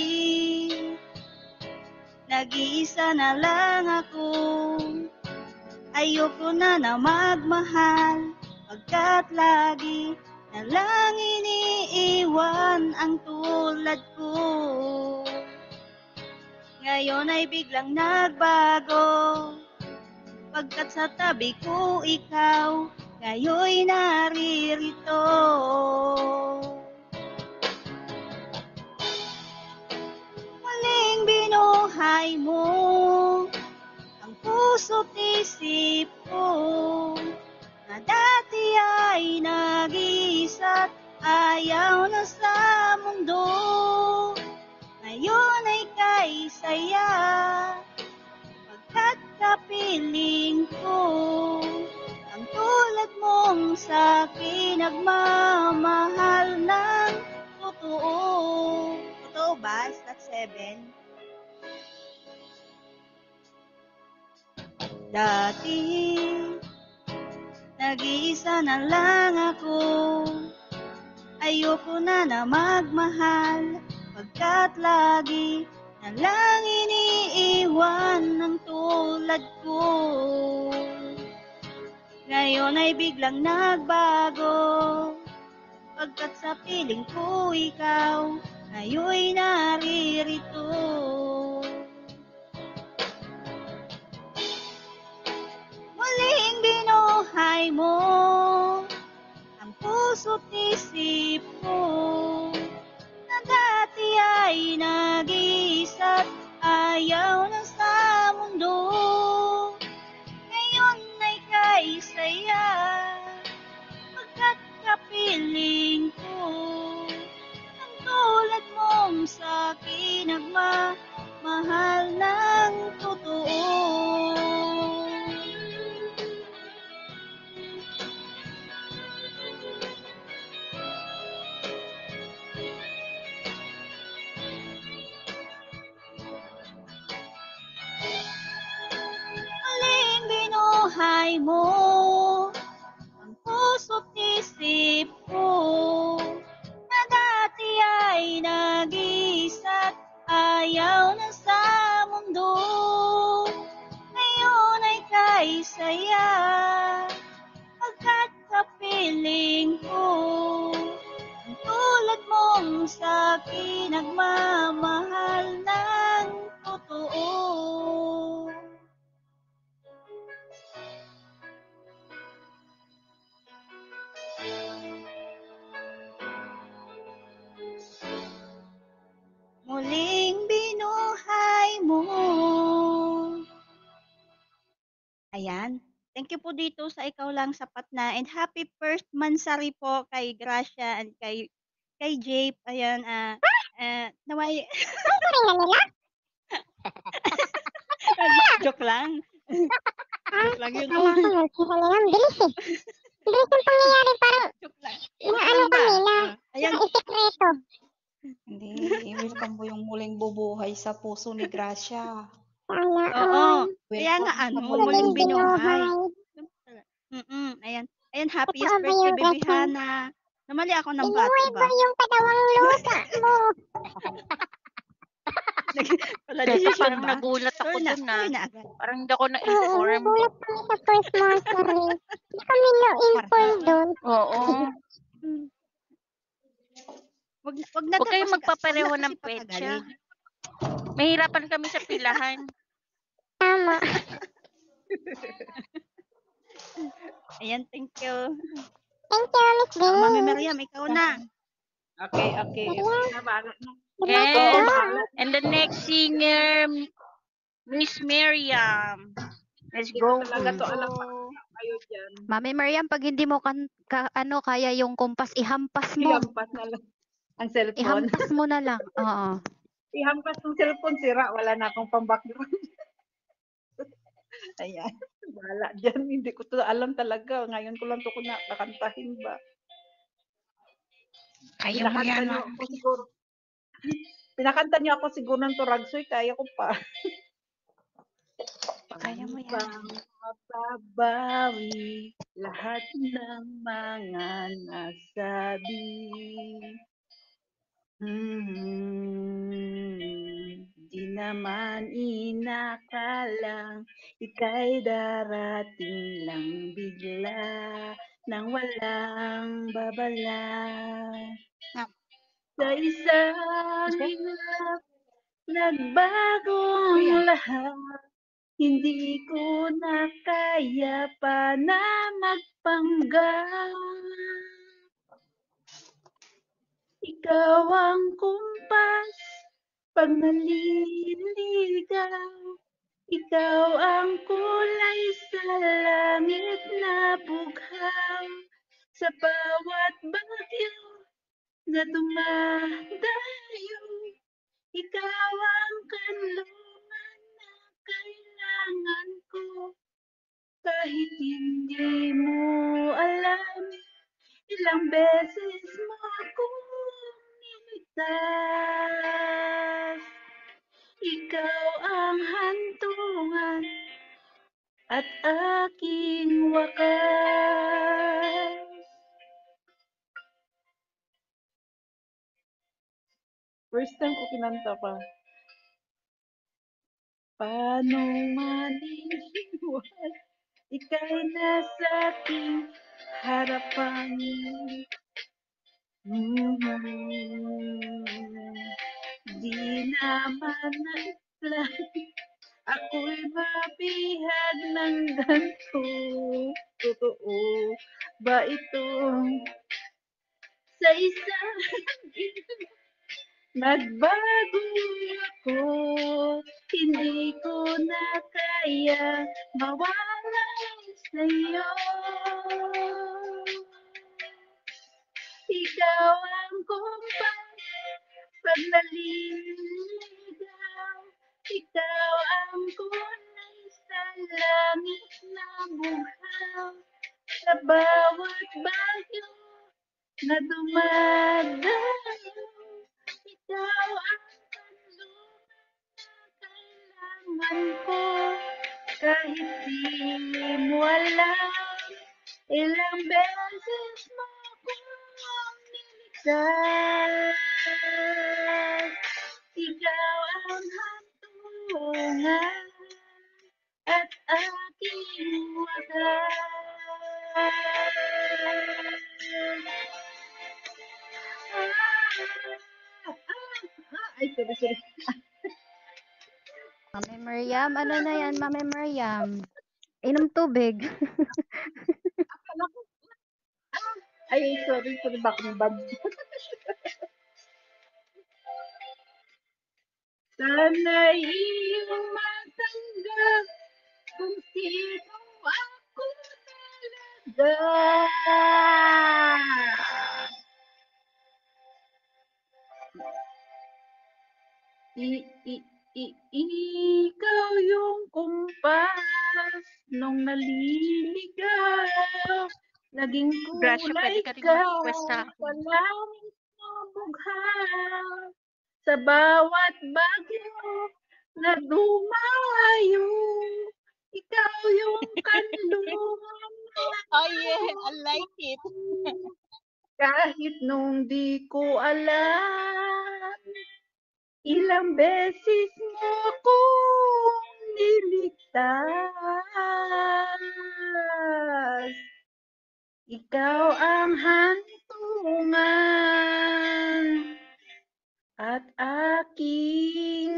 nag-iisa na lang ako, ayoko na magmahal, pagkat lagi na lang iniiwan ang tulad ko. Ngayon ay biglang nagbago, pagkat sa tabi ko ikaw, ngayon naririto. Muling binuhay mo ang puso't isip ko, na dati ay nag-iisa't ayaw na sa mundo. Ngayon ay kay saya, pagkat kapiling ko ang tulad mong sa'kin nagmamahal ng totoo. Totoo ba? Is that 7? Dati, nag-iisa na lang ako, ayoko na magmahal, pagkat lagi na lang iniiwan ng tulad ko. Ngayon ay biglang nagbago, pagkat sa piling ko ikaw, ngayon'y naririto. Muling binuhay mo ang puso't isip ko, na dati ay nag-iisa't ayaw na sa mundo. Ngayon ay kay saya, pagkat kapiling ko ang tulad mong sa'kin nagmamahal ng totoo. buhay mo, ang puso't isip ko, na dati ay nag-iisa't ayaw na sa mundo. Ngayon ay kay saya, pagkat kapiling ko, ang tulad mong sa'kin nagmamahal ng totoo. Muling binuhay mo. Ayan. Thank you po dito sa Ikaw Lang Sapat Na. And happy first mansari po kay Gracia and kay Jape. Ayan. Naway. Joke lang. Joke lang yun. Bilis eh. Bilis yung pangyayari, parang Joke lang. inaano kami na Ayan. isikreto. Hindi, i-welcome mo yung muling bubuhay sa puso ni Gracia. Oo. Kaya nga muling binuhay. Ayan. Ayan, happiest Totoo ba birthday, yung baby Gracia? Hana. Namali ako ng Binuhay bati ba ba? yung katawang lupa mo? Wala Teka, decision parang ba? nagulat ako Sorry na, dun sorry na agad. Parang hindi ako Oo, na-inform. nagulat kami sa first monthsary. Hindi kami na-inform doon. Oo. Wag na Huwag kayong kasi magpapareho wag na ng kasi petsa. patagalin. Mahirapan kami sa pilahan. Tama. Ayan, thank you. Thank you, Miss Denise. Mami Miriam, ikaw na. Okay. And the next singer, Miss Miriam. Let's go. Kayo dyan. Mami Mariam, pag hindi mo kaya yung kumpas, ihampas mo. Ihampas na lang ang cellphone. Ihampas mo na lang. Oo. Ihampas ng cellphone, sira. Wala na akong pang-background. Ayan. Wala dyan. Hindi ko to alam talaga. Ngayon ko lang to nakakantahin ba. Kaya mo yan, Pinakanta niyo ako siguro. Pinakanta niyo ako siguro ng Turagsoy. Kaya ko pa. Kaya mo yan. Pang mababawi lahat ng mga nasabi. Di naman inakalang ika'y darating lang bigla nang walang babala. Sa isang hirap, nagbagong lahat. Hindi ko na kaya pa na magpanggap. Ikaw ang kumpas pag naliligaw. Ikaw ang kulay sa langit na bughaw. Sa bawat bagyo na dumadayo, ikaw ang kanlungan na kailangan ko. Kahit hindi mo alam, ilang beses mo akong niligtas. Ikaw ang hantungan at aking wakas. First time ko kinanta pa. Paano maniniwala ika'y nasa aking harapan? Di naman nagplan ako'y mabihag ng ganito. Totoo ba itong sa isang nagbago ako, hindi ko na kaya mawala sa'yo. Ikaw ang kumpas pag naliligaw. Ikaw ang kulay sa langit na buhaw. Sa bawat bagyo na dumadayo, ikaw ang kanlungan na kailangan ko. Kahit di mo Ilang beses mo akong niligtas, ikaw ang hantungan at aking wakas. Ay, sorry. Mami Mariam, ano na yan, Mami Mariam? Inom tubig. Akala ko, ay, sorry, baka bad. Sana'y iyong matanggap kung sino ako talaga. Ikaw yung kumpas nung naliligaw, naging Gracia, kulay pwede ka rin ka, mag-request sa akin. palangit na bughaw, sa bawat bagyo na dumayo, ikaw yung kanlungan. Oh yeah, I like it. Kahit nung di ko alam, ilang beses mo akong niligtas. Ikaw ang hantungan at aking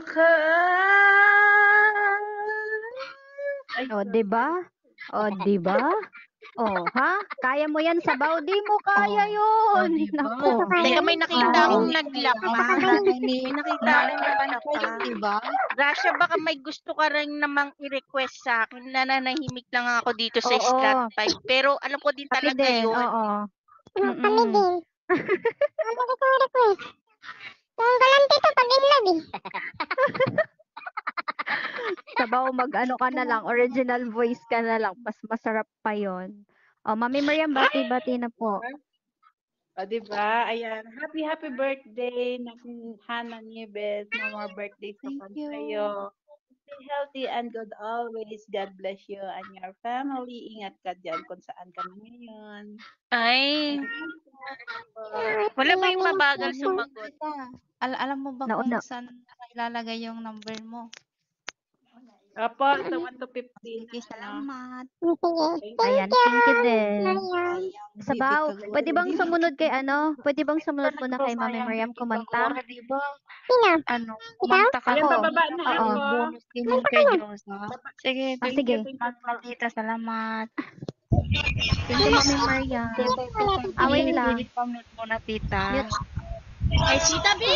wakas. Ay, O, di ba? O, di ba? O, ha? Kaya mo yan sa Baudi mo, kaya yun. Nako. Teka, may nakita akong naglapa. May nakita akong diba? naglapa. Gracia, baka may gusto ka rin namang i-request sa akin. Nananahimik lang ako dito sa Oo. slot 5. Pero alam ko din Kami talaga din, yun. oo. Kami Mm-mm. din. Ano ko request? Yung galante to pag in love eh. Sabaw mag-ano ka na lang, original voice ka na lang. Mas masarap pa yon. O, Mami Mariam, bati-bati na po. O, diba? Ayan. Happy birthday ng Hana Nieves. No more birthdays to come sa'yo. Stay healthy and good always. God bless you and your family. Ingat ka dyan kung saan ka na ngayon. Ay, wala ba yung mabagal sumagot? Alam mo ba Nauna. kung saan ilalagay yung number mo? Opo, sa 1 to 15. Salamat. Ayan, thank you din. Mariam. Sabaw, pwede bang sumunod kay ano? Pwede bang sumunod muna kay Mami Mariam kumanta? Diba? Sino? Ano, kumanta ka Ayan, Ako. bababa na Oo. ako. bonus din yung kay Diyosa. Sige, Ah, sige. Tita, salamat. Thank you, Mami Mariam. Ah, wait lang. Pamit muna, tita. Mute. Ay, si Tabi!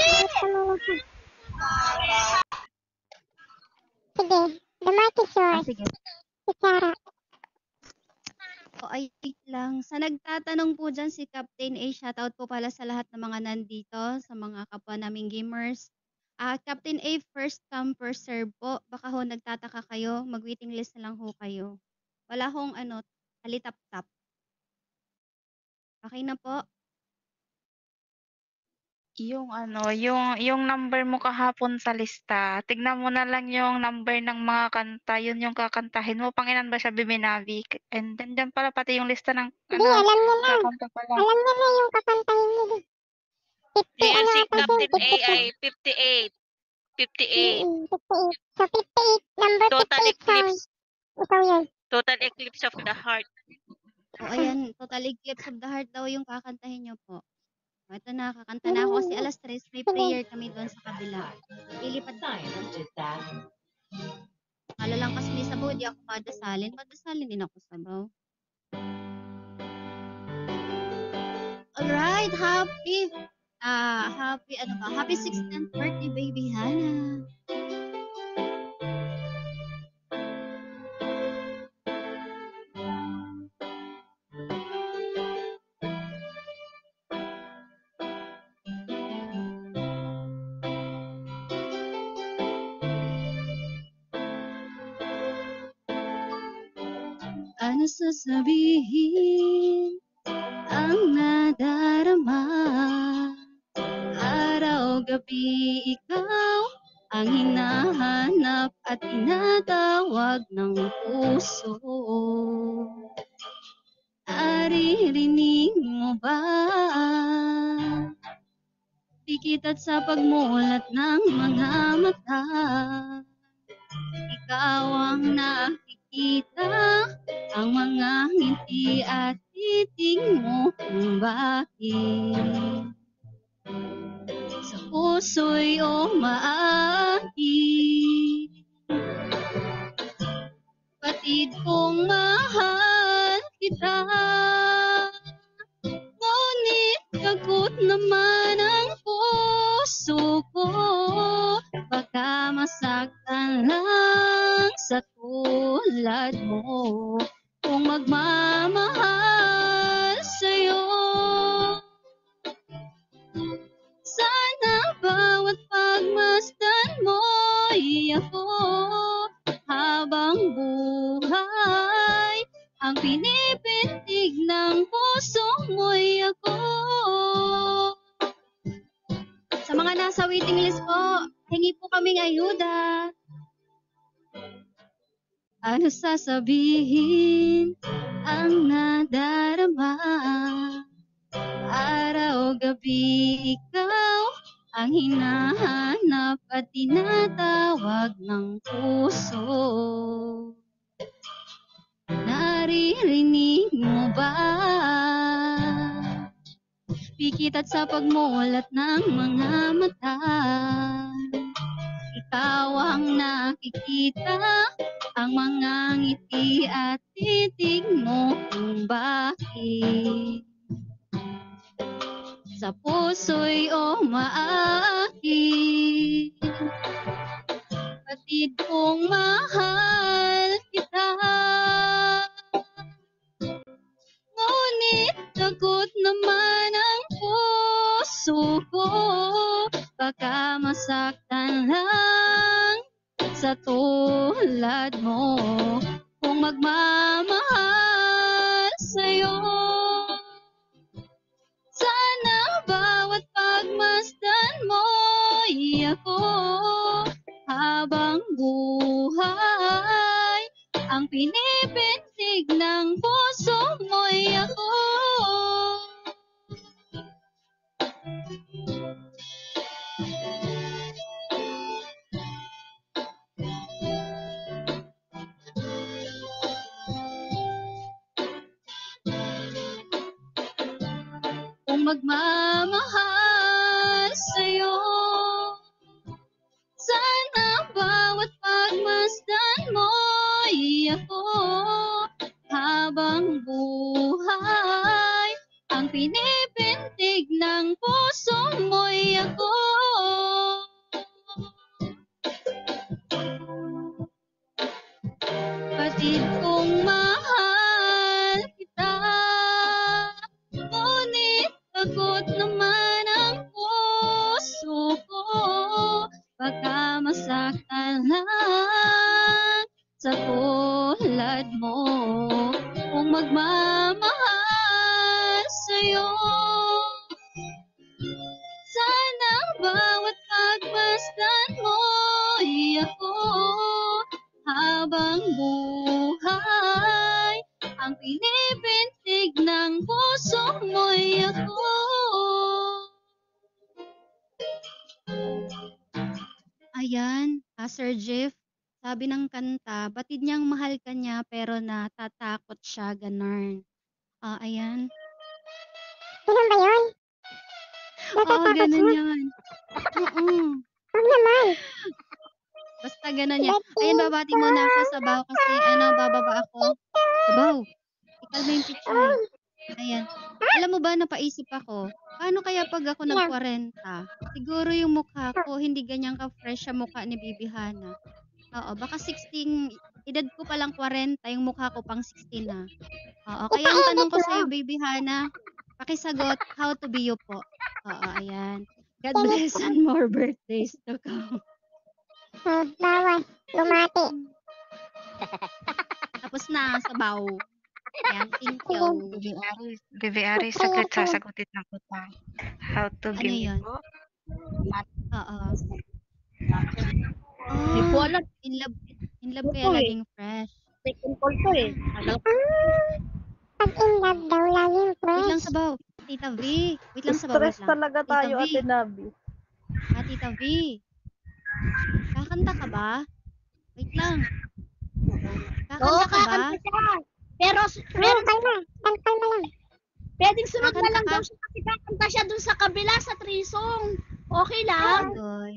Sige, the mic is Ah, yours. sige. Si Sarah. O ay wait lang. Sa nagtatanong po dyan si Captain A, shoutout po pala sa lahat ng mga nandito, sa mga kapwa naming gamers. Captain A, first come, first serve po. Baka ho nagtataka kayo, mag-waiting list na lang ho kayo. Wala hong halitap-tap. Okay na po? Yung number mo kahapon sa lista, tignan mo na lang yung number ng mga kanta, yun yung kakantahin mo. Pangilan ba siya, Biminavi? And then dyan pala pati yung lista ng Hindi, alam niya na. kakanta pala. Alam niya na yung kakantahin niya. 50 Yan si ano Captain kasi, A ay 58. 58. 58. So 58, number Total 58 song. eclipse. Ikaw yan. Total eclipse of the heart. O ayan, Total Eclipse of the Heart daw yung kakantahin nyo po. O, ito na, kakanta na ako kasi alas 3, may prayer kami doon sa kabila. Lilipad tayo. Kala lang kasi may sabaw, di ako madasalin. Madasalin din ako sabaw. Alright, happy 16th birthday, baby Hannah. Ano sasabihin ang nadarama? Araw-gabi ikaw ang hinahanap at tinatawag ng puso. Naririnig mo ba? Pikit at sa pagmulat ng mga mata, ikaw ang nakikita, ang mga ngiti at titig mo kung bakit sa puso'y umaakit. Batid kong mahal kita, ngunit kagut naman ang puso ko. Baka masaktan lang sa tulad mo kung magmamahal sa'yo. Sana bawat pagmasdan mo'y ako, habang buhay ang pinipitig ng puso mo'y ako. Sa mga nasa waiting list po, hingi po kaming ayuda. Ano sasabihin ang nadarama? Araw gabi ikaw ang hinahanap at tinatawag ng puso. Naririnig mo ba? Pikit at sa pagmulat ng mga mata, ikaw ang nakikita, ang mga ngiti at titig mo kung bakit sa puso'y umaakit. Batid kong mahal kita, ngunit takot naman ang puso ko. Baka masaktan lang sa tulad mo kung magmamahal sa'yo. Sana bawat pagmasdan mo'y ako, habang buhay ang pinipitig ng puso mo'y ako. Kung magmamahal sa'yo, sana bawat pagmasdan mo'y ako, habang buhay ang pinipintig ng puso mo'y ako. Batid kong mahal kita, ngunit takot naman ang puso ko. Baka masaktan lang sa tulad mo kung magmamahal sa'yo. Sana bawat pagmasdan mo'y ako, habang buhay ang pinipintig ng puso mo'y ako. Ayan, Sir Jeff, sabi ng kanta, batid niyang mahal ka niya pero natatakot siya, ganun. Ayan. Ganun ba yun? Oo, ganun yun. Oo. Huwag naman. Basta ganun yan. Ayan, babati muna ako sa Baw kasi bababa ako. Baw, ikalma yung picture. Ayan. Alam mo ba, napaisip ako, paano kaya pag ako nag-40? Siguro yung mukha ko, hindi ganyan ka-fresh sa mukha ni Bibi Hana. Oo, baka 16, edad ko palang 40, yung mukha ko pang 16 na. Oo, kaya ang tanong ko sa'yo, Baby Hana, pakisagot, how to be you po. Oo, ayan. God bless and more birthdays to come. Bawal. Lumati. Tapos na, sabaw. Ayan, thank you. Bibi Ari, saglit sasagutin ng kita. How to Ano give yun? po? Oo. Hindi ko alam. In love kaya laging fresh. Second call to eh. Alam ko. Pag in love daw, laging Wait lang fresh. sabaw. Tita V. Wait lang sabaw, wait Stress lang. talaga Tita tayo, V. Ate Nabi. Tita V. Kakanta ka ba? Wait lang. Oo, Kakanta ka ba? kakanta siya. Pero, Oo, kalma. Kalma lang. pwedeng sunod na Kakanta lang ka? daw siya kasi kakanta siya dun sa kabila, sa threesome. Okay lang? Agoy.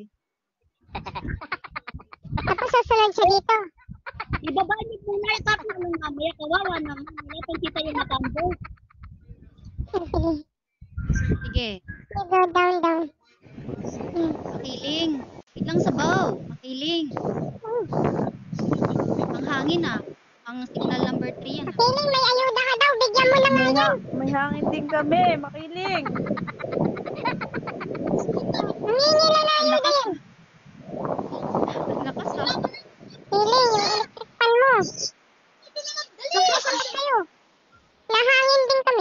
Tapos susunod siya dito. Ibaba niyo muna yung tapos ng mamaya. Kawawa naman. Wala pang kita yung matambo. Sige. Sige. Go down. Makiling. Wait lang sabaw. Makiling. Ang hangin ah. Ang signal number 3 yan ah. Makiling, may ayuda ka daw. Bigyan mo naman yan. May hangin din kami, makiling. Humingi na ng ayuda yan. Ang lakas ah. Makiling, yung electric fan mo. Magkasama kayo. Nahangin din kami.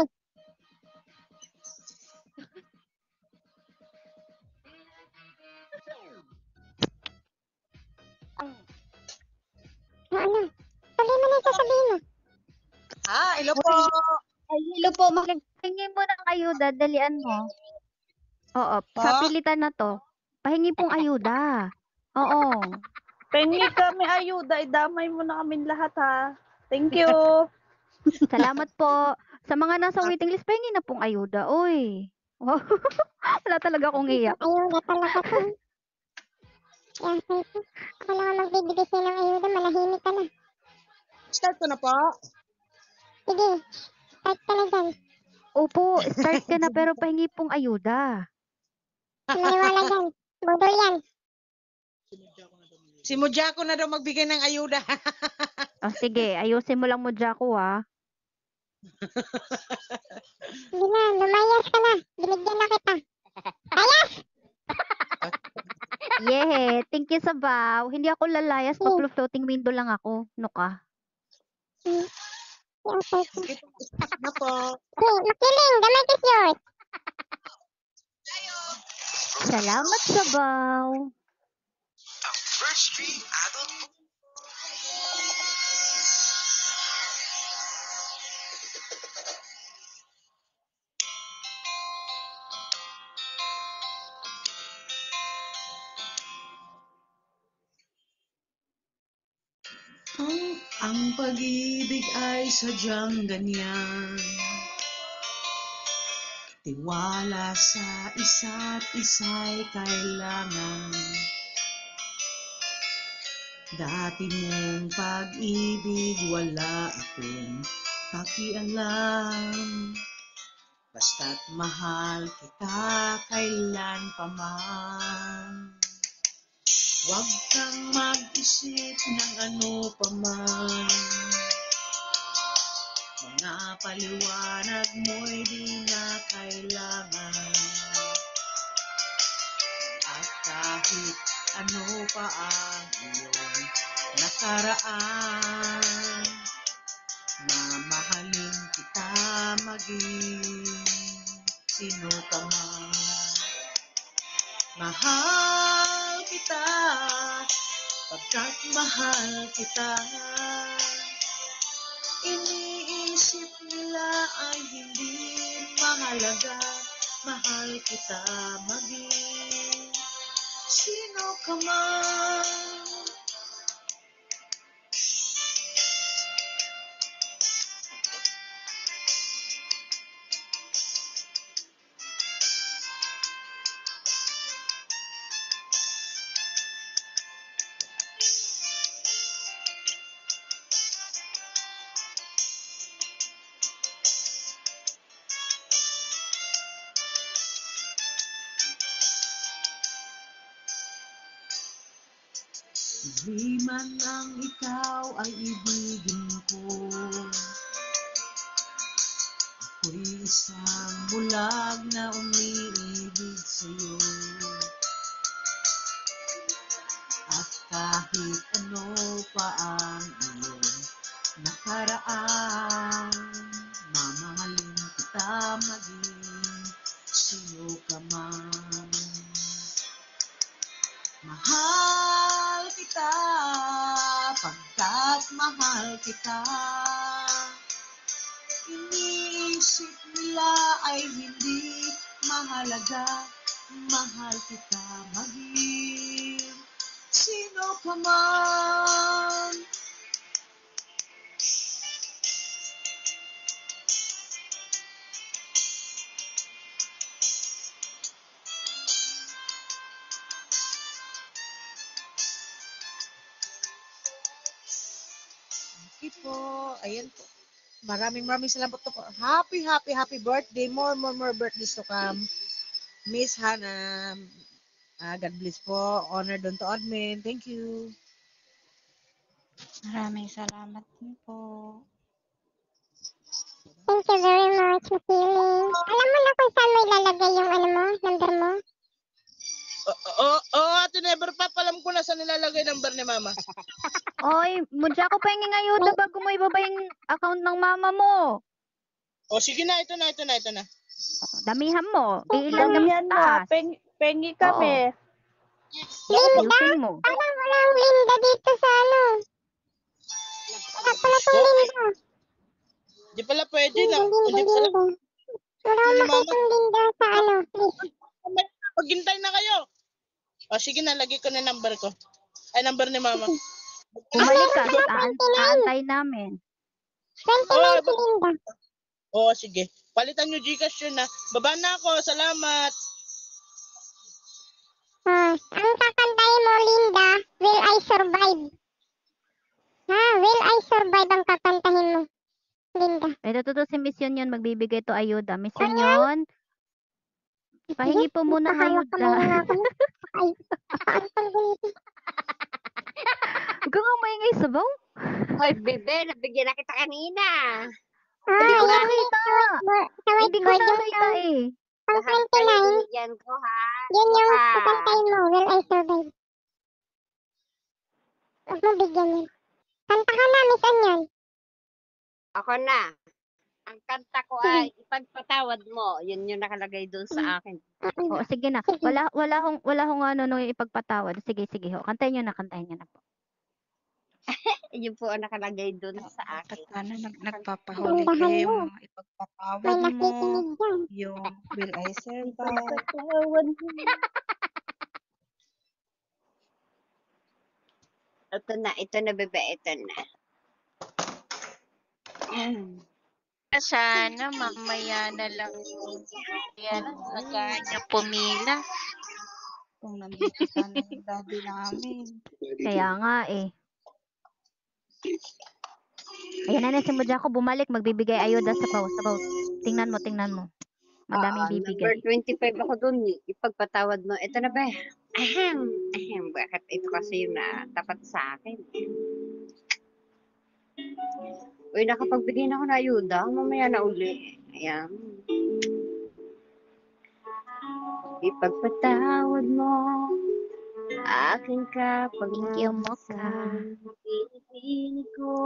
Ano? Tuloy mo na yung sasabihin mo. Hello po. Ay, hello po. Makihingi mo ng ayuda. Dalian mo. Oo. Sa pilitan na to. Pahingi pong ayuda. Oo. Pengi kami ayuda, idamay mo na kami lahat ha. Thank you. Salamat po. Sa mga nasa waiting list, pahingi na pong ayuda. Uy. Wow. Wala talaga akong iyak. Ayuda talaga to. Yan, thank you. Ako na nga magbibigay sa'yo ng ayuda, malahimik ka na. Start ko na po. Sige, start ka na dyan. Opo, start ka na pero pahingi pong ayuda. Maniwala dyan. Budol yan. Si Mujako na daw magbigay ng ayuda. O sige, ayusin mo lang mo, Jaco, ha? Sige na, lumayas ka na. Binigyan na kita. Layas! Yeah, thank you Sabaw. Hindi ako lalayas, mag-floating window lang ako. No ka? Na po. Hey, makiling, the mic is yours. Salamat Sabaw. First Street Adult Ang pag-ibig ay sadyang ganyan. Tiwala sa isa't isa'y kailangan. Dati mong pag-ibig wala akong pakialam. Basta't mahal kita kailan pa man. Huwag kang mag-isip ng ano pa man. Mga paliwanag mo'y di na kailangan. At kahit ano pa ang iyong nakaraan, mamahalin kita maging sino ka man. Mahal kita, pagkat mahal kita. Iniisip nila ay hindi mahalaga. Mahal kita maging sino ka man. Di man ang ikaw ay ibigin ko, ako'y isang bulag na umiibig sa'yo. At kahit ano pa ang iyong nakaraan, mamahalin kita maging sino ka man. Mahal kita, pagkat mahal kita. iniisip nila ay hindi mahalaga. Mahal kita maging sino ka man. Okay po. Ayan po. Maraming salamat po. Happy birthday. More birthdays to come. Miss Hannah. God bless po. Honor doon to admin. Thank you. Maraming salamat din po. Thank you very much, Feeling. Alam mo na kung saan mo ilalagay yung ano mo, number mo? Ate Never Pop, alam ko na saan nilalagay number ni Mama. Oy, mudya ko pahingin ayuda bago mo ibaba yung account ng mama mo. Sige na, ito na. Damihan mo. Ilan ka Damihan mo, taas? pengi kami. Ayusin mo. Parang walang Linda dito sa ano. Wala pala tong Linda. Di pala pwede na. Linda. Wala makitang Linda sa ano, please. Maghintay na kayo. Sige na, lagay ko na number ko. Ay, number ni Mama. Bumalik ka. Aantay namin. 29 si Linda. Sige. Palitan nyo Gcash yun na. Baba na ako. Salamat. Ang kakantahin mo, Linda, Will I Survive? Will I Survive ang kakantahin mo, Linda. Ito si Miss Yun magbibigay to ayuda. Miss Yun, pahingi po muna ng ayuda. Huwag ka nga maingay sabaw. Hoy, bebe, nabigyan na kita kanina. Hindi ko nakita. Hindi ko nakita eh. Pang 29. Yan ko, ha? Yan yung kakantahin mo, Will I Survive? Huwag mo bigyan yan. Kanta ka na, Miss Anyan. Ako na. Ang kanta ko ay ipagpatawad mo. Yun yung nakalagay doon sa akin. Sige na. Wala hong ano nung ipagpatawad. Sige ho. Kantahin niyo na po. Yun po ang nakalagay doon sa akin. Sana nagpapahuli kayo mga ipagpatawad mo. Yung Will I Survive? Ipagpatawad mo. Ito na bebe, ito na. Sana mamaya na lang yan naganya pumila. Kung nandito sana yung daddy namin. Kaya nga eh. Ayan na si Mudya ko bumalik. Magbibigay ayuda sa sabaw. Tingnan mo. Madaming bibigay. Number 25 ako doon. Ipagpatawad mo. Ito na ba? Bakit ito kasi yung tapat sa akin? Uy, nakapagbigay na ako na ayuda. Mamaya na uli. Ayan. Ipagpatawad mo aking kapag-masang pinipinig ko.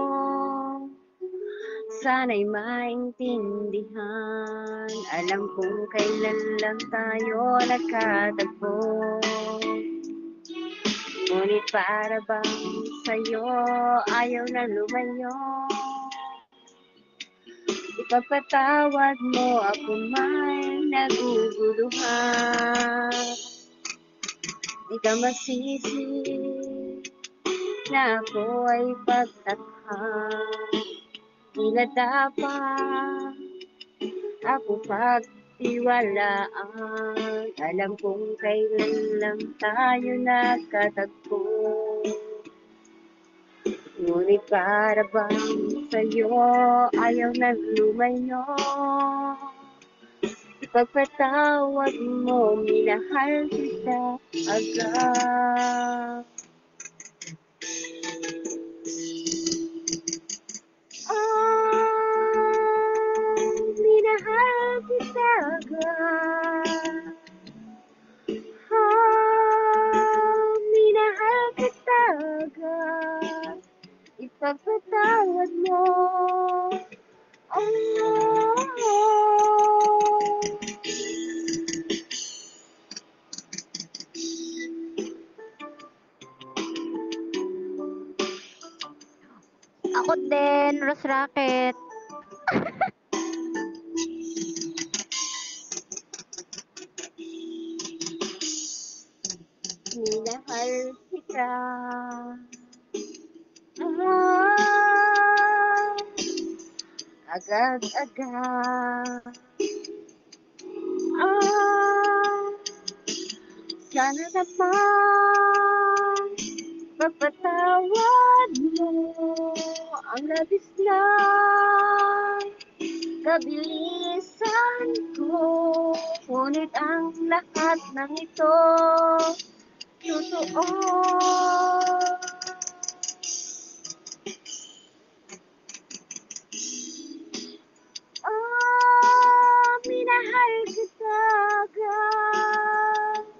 Sana'y maintindihan. Alam kong kailan lang tayo nagkatagpo. Ngunit para bang sa'yo ayaw na lumayo. Ipagpatawad mo ako may naguguluhan. Di ka masisi na ako ay pagtathan. Tila dapat ako pagtiwalaan. Alam kong kailan lang tayo nagkatagpo. Ngunit para bang sa'yo ayaw na lumayo. Ipagpatawad mo, minahal kita agad. Minahal kita agad. Minahal kita agad. Ipagpatawad mo. Ako din, Rose Rocket. minahal kita. Agad-agad. Sana naman mapatawad mo ang labis na kabilisan ko. Ngunit ang lahat ng ito totoo. Minahal kita agad.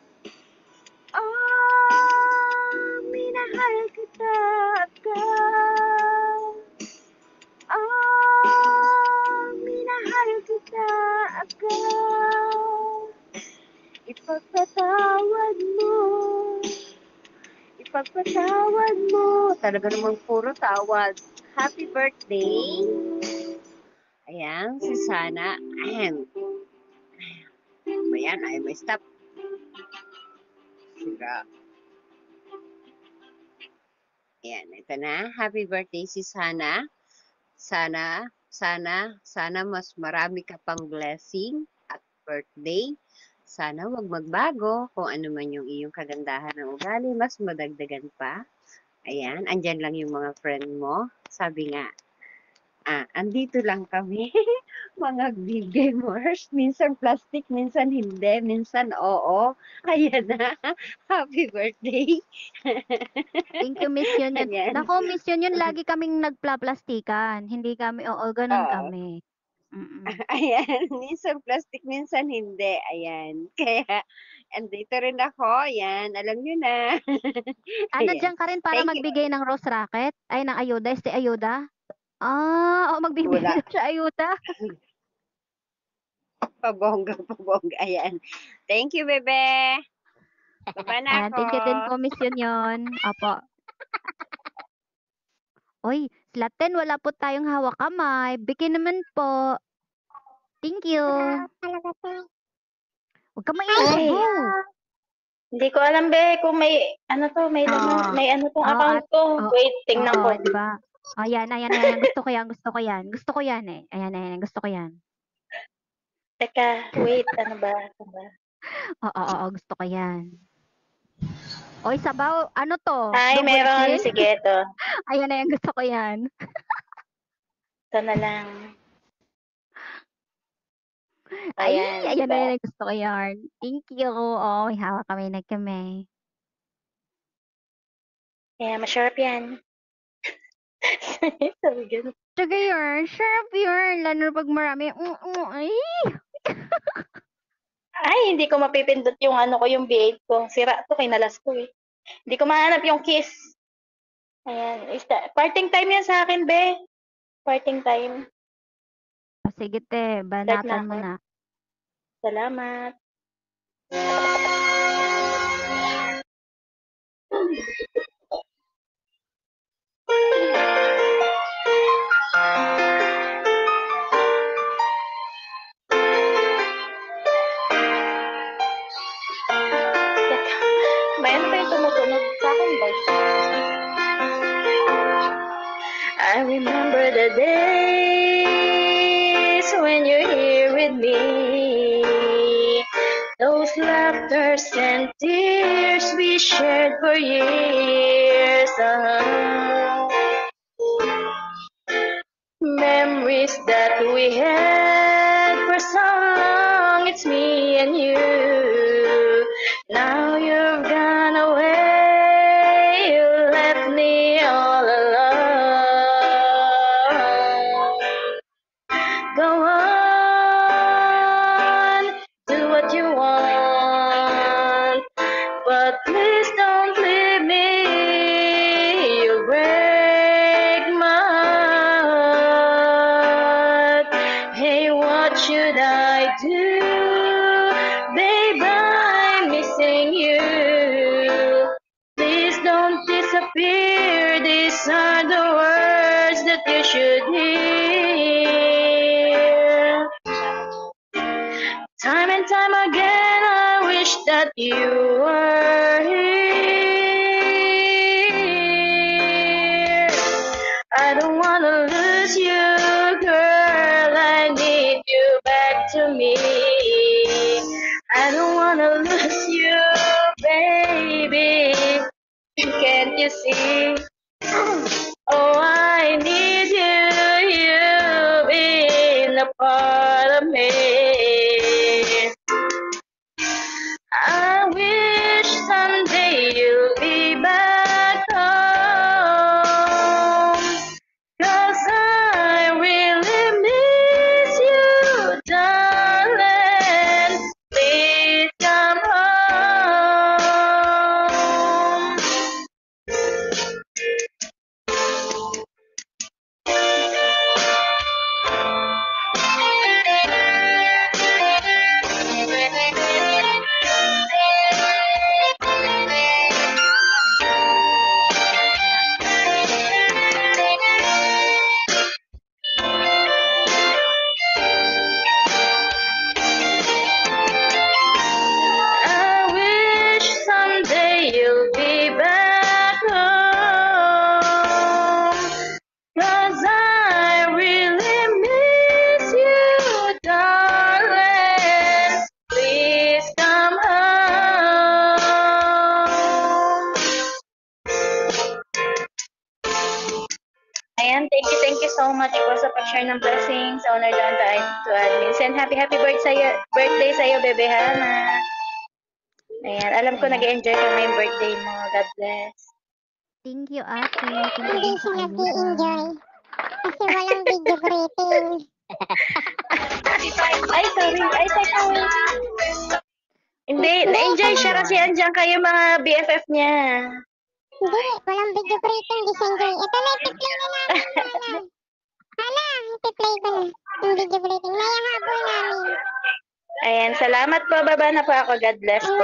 Minahal kita agad. Minahal kita agad. Ipagpatawad mo. Ipagpatawad mo. Talaga namang puro tawad. Happy birthday. Ayan, si Sana. Ayan. Ayan, ay may stop. Sira. Ayan, ito na. Happy birthday si Sana. Sana mas marami ka pang blessing at birthday. Sana wag magbago kung ano man yung iyong kagandahan ng ugali. Mas madagdagan pa. Ayan, andyan lang yung mga friend mo. Sabi nga, andito lang kami, mga big gamers. Minsan plastic, minsan hindi, minsan oo. Ayan na. Happy birthday. Thank you, Miss Yun. Ayan. Nako, Miss Yun, lagi kaming nagplaplastikan. Hindi kami, oo, ganun Oo. kami. Mm-mm. Ayan, minsan plastic, minsan hindi. Ayan. Kaya, andito rin ako. Ayan, alam nyo na. Ayan. Nandiyan ka rin para Thank you. magbigay ng rose rocket? Ay, ng ayuda? Este ayuda? Oo, magbibigay Wala. na siya ayuda. Pabongga. Ayan. Thank you, bebe. Baba na Ayan, ako. thank you din po, Miss Yun. Opo. Oy, Slaten, wala po tayong hawak kamay. Bigyan naman po. Thank you. Huwag ka maingay, Ay. go. Hindi ko alam be kung may ano to, may laman, may ano tong account ko. Wait, tingnan ko. Diba? Ayan. Gusto ko yan. Gusto ko yan eh. Ayan. Gusto ko yan. Teka, wait, ano ba? Oo, gusto ko yan. Oy, sabaw, ano to? Ay, Double meron. kill? Sige, to. Ayan, gusto ko yan. Ito na lang. Ayan, diba? gusto ko yan. Thank you. Oh, hawak kami na kami. Kaya masarap yan. Sabi ganun. Sige yun, sharp yun. Lalo pag marami. Ay. Ay, hindi ko mapipindot yung ano ko, yung B8 ko. Sira to, kinalas ko eh. Hindi ko mahanap yung kiss. Ayan. Parting time yan sa akin, be. Parting time. Sige te, banatan mo na. Salamat. May ano pa yung tumutunog sa akin ba? I remember the days when you're here with me. Those laughters and tears we shared for years. Memories that we had for so long. It's me and you. Now you've gone away. You left me all alone. Go on, do what you want, but please don't leave me. You'll break my heart. Hey, what should I do? Babe, I'm missing you. Please don't disappear. These are the words that you should hear. Time and time again, I wish that you you are here. I don't wanna lose you, girl. I need you back to me. I don't wanna lose you, baby. Can't you see? Oh, I need you, you being a part of me. I wish someday you'll be back home. 'Cause I really miss you, darling. Please come home. I wish someday you'll be back home. 'Cause I really miss you, darling. Please come home. Ayan, thank you so much po sa pag-share ng blessings. Honor doon to admins. And happy birthday sa'yo, Bebe Hana. Ayan, alam ko nag-enjoy ka ngayong birthday mo. God bless. Thank you, ate. Thank you din sa ayuda. Nag-i-enjoy. Kasi walang video greeting. Ay, sorry. Ay, teka. Hindi, na-enjoy siya kasi andyan kayo mga BFF niya. Hindi, walang video greeting. Disenjoy. Ito na, i-play na namin. Hala, i-play ko na. Yung video greeting. Nayahabol namin. Ayan, salamat po. Baba na po ako. God bless po.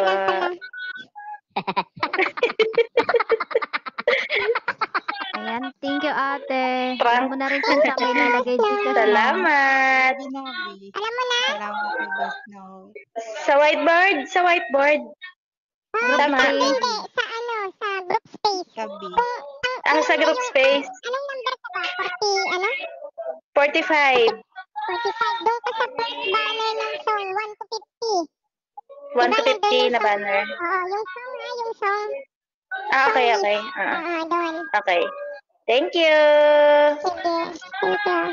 Ayan, thank you, ate. Alam mo na rin kung saan may nalagay dito. Salamat. Alam mo na? Salamat po, Boss No. Sa whiteboard? Sa whiteboard. Tama. Hindi, sa ano, sa group space. Gabi. Sa group space. Anong number ka ba? 40, ano? 45. 45. Doon ka sa first banner ng song, 1 to 50. 1 to 50 na banner. Oo, yung song na, yung song. Okay. Doon. Okay. Thank you. Sige, thank you.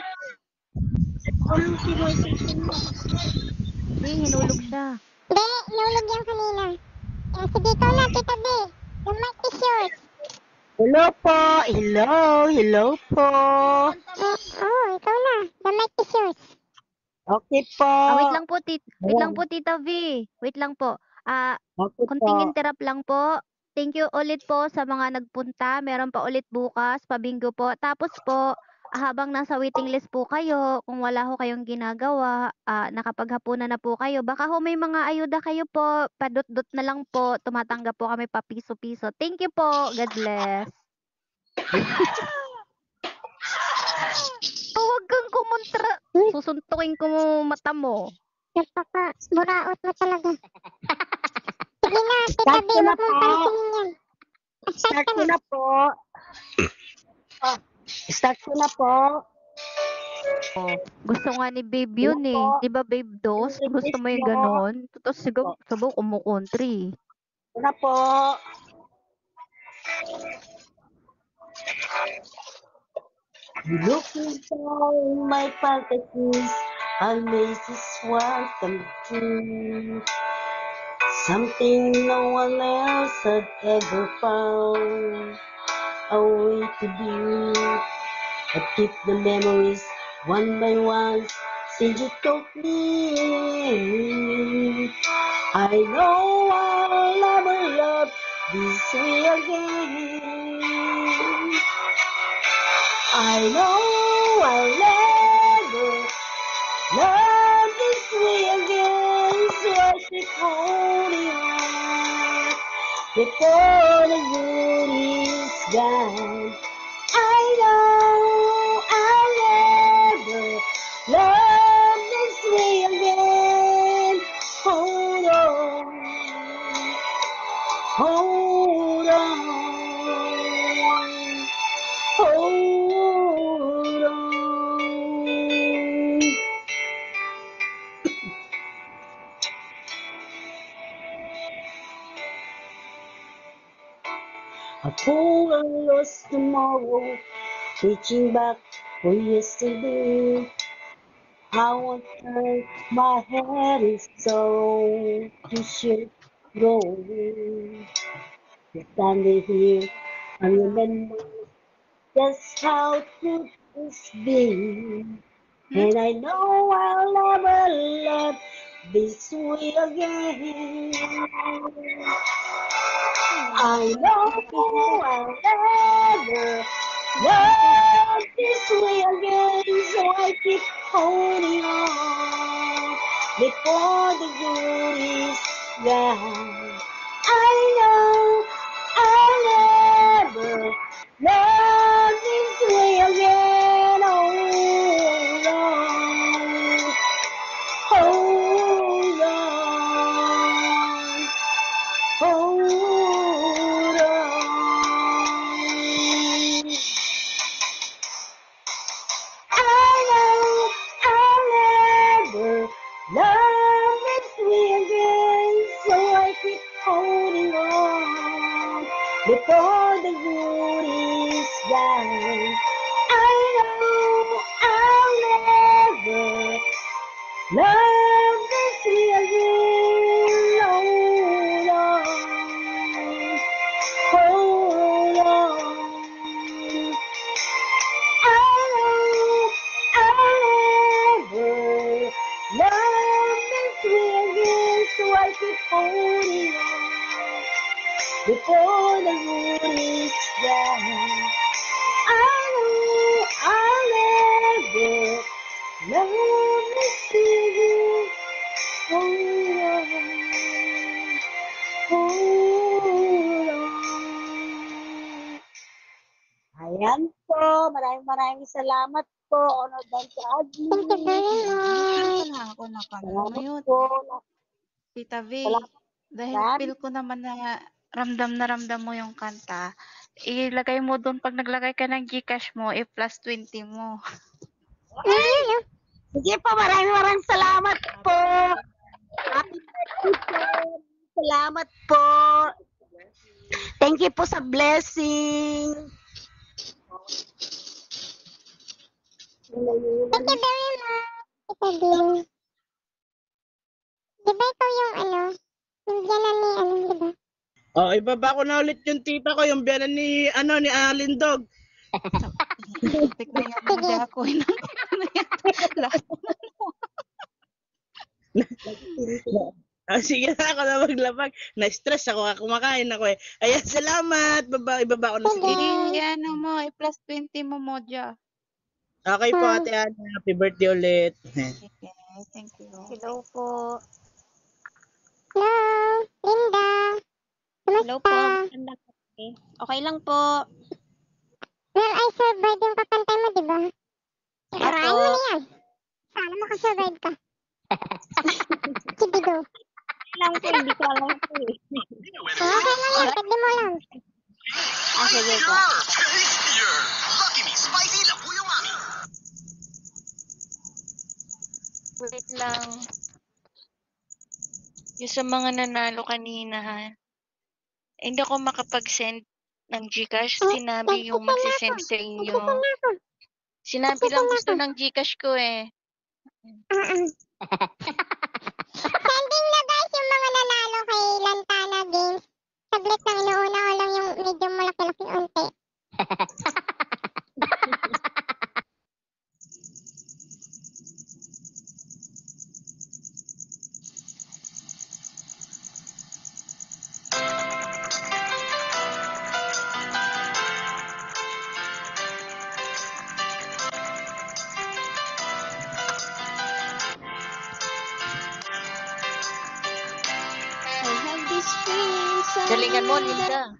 Hindi, hinulog siya. Hindi, nulog yan kanina. Sige, ikaw na, Tita B. The mic is yours. Hello po. Hello po. Ikaw na. The mic is yours. Okay po. Wait lang po, Tita V. Wait lang po. Okay Kunting po. interrupt lang po. Thank you ulit po sa mga nagpunta. Meron pa ulit bukas, pabinggo po. Tapos po, habang nasa waiting list po kayo, kung wala ho kayong ginagawa, nakapaghapunan na po kayo, baka ho may mga ayuda kayo po, padot-dot na lang po, tumatanggap po kami pa piso-piso. Thank you po. God bless. Huwag kang kumontra. Susuntukin ko mata mo. Napaka-buraot mo talaga. Sige na, Tita B, huwag mong pansinin yan. Start ko na po. Start ko na po. Gusto nga ni Babe yun eh. Di ba Babe Dos? Gusto mo yung ganon? Tapos siguro kumukontri. Na po. Looking for my fantasies, I'll make this one come true. Something no one else had ever found. A way to be. I keep the memories one by one since you took me. I know I'll never love this way again. I know I'll never love this way again. So I should hold on before the good is gone. I know I'll never love this way again. Hold on. Hold on. Hold on. I pull a lost tomorrow, reaching back for yesterday. How on earth my head is so to shake going. Standing here, I remember just how good it's been. And I know I'll never love this way again. I know I'll never love this way again, so I keep holding on before the good is gone. I know I'll never love this way again. Hold on, hold on. I know I'll never love this way again, so I keep holding on before the good is gone. I know I'll never love this way again. Hold on. I know I'll never love this way again, so I keep holding on before the good is gone. I know I'll never love this way again. Hold on, hold on. Ayan po, maraming salamat po, Honor Dante Agli. Wala ako na kami Salamat ngayon. po. Tita V, Salamat. dahil Salamat. feel ko naman na ramdam mo yung kanta, ilagay mo doon pag naglagay ka ng Gcash mo, i-plus 20 mo. Sige po, maraming salamat po. Happy birthday po. Salamat po. Thank you po sa blessing. Thank you very much, Tita Ding. Di ba ito yung yung biyanan ni di ba? Oh, ibaba ko na ulit yung tita ko, yung biyanan ni ni Alindog. Tik na yan, hindi ako. Sige na ako na maglabag. Na-stress ako, kumakain ako eh. Ayan, salamat. Ibaba ko na si tita. Ano mo, i-plus 20 mo, Moja. Okay po, Ate Ana. Happy birthday ulit. Thank you. Hello po. Hello, Linda. Hello po. Okay lang po. Well, I survived yung kakantay mo, di ba? Sarayan mo na yan. Sana makasurvive ka. Sige, go. Lang po, hindi ko alam po eh. Okay lang yan, pwede mo lang. Sige po. Tastier! Lucky Me Spicy Labuyo Mami! Wait lang. Yung sa mga nanalo kanina, hindi ako makapag-send ng Gcash. Sinabi yung magsisend sa inyo. Sinabi lang gusto ng Gcash ko eh. Sending na guys yung mga nanalo kay Lantana Games. Saglit lang, inuuna ko lang yung medyo malaki-laki unti. Galingan mo, Linda.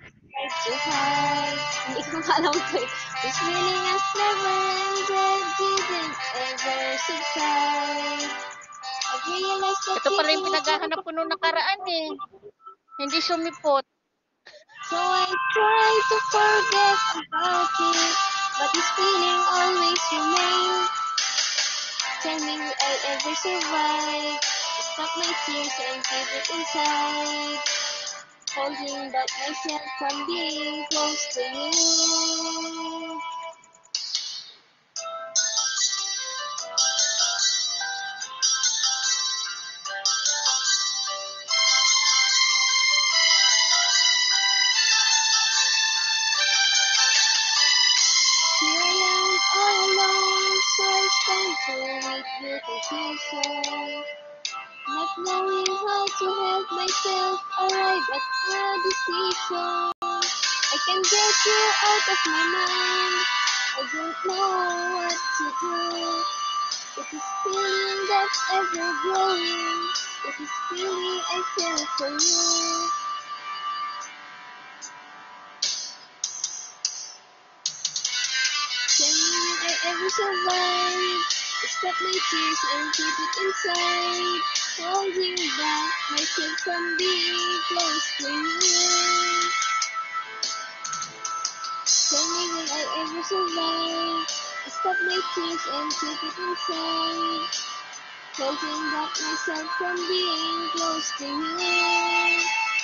Hindi ko alam ko eh. This feeling has never ended, didn't ever subside. I realized that Ito pala yung pinaghahanap ko nung nakaraan eh. Hindi sumipot. So I try to forget about it, but this feeling always remains. Tell me will I ever survive? Stop my tears and keep it inside. Holding back myself from being close to you. Here I am all alone, so it's time to meet you confusion. Not knowing how to help myself arrive at a decision. I can get you out of my mind. I don't know what to do. It is feeling that's ever growing. It is feeling I feel for you. Can I ever survive? Stop my tears and keep it inside. Holding back myself from being close to you. Tell me will I ever survive? Stop my tears and keep it inside. Holding back myself from being close to you.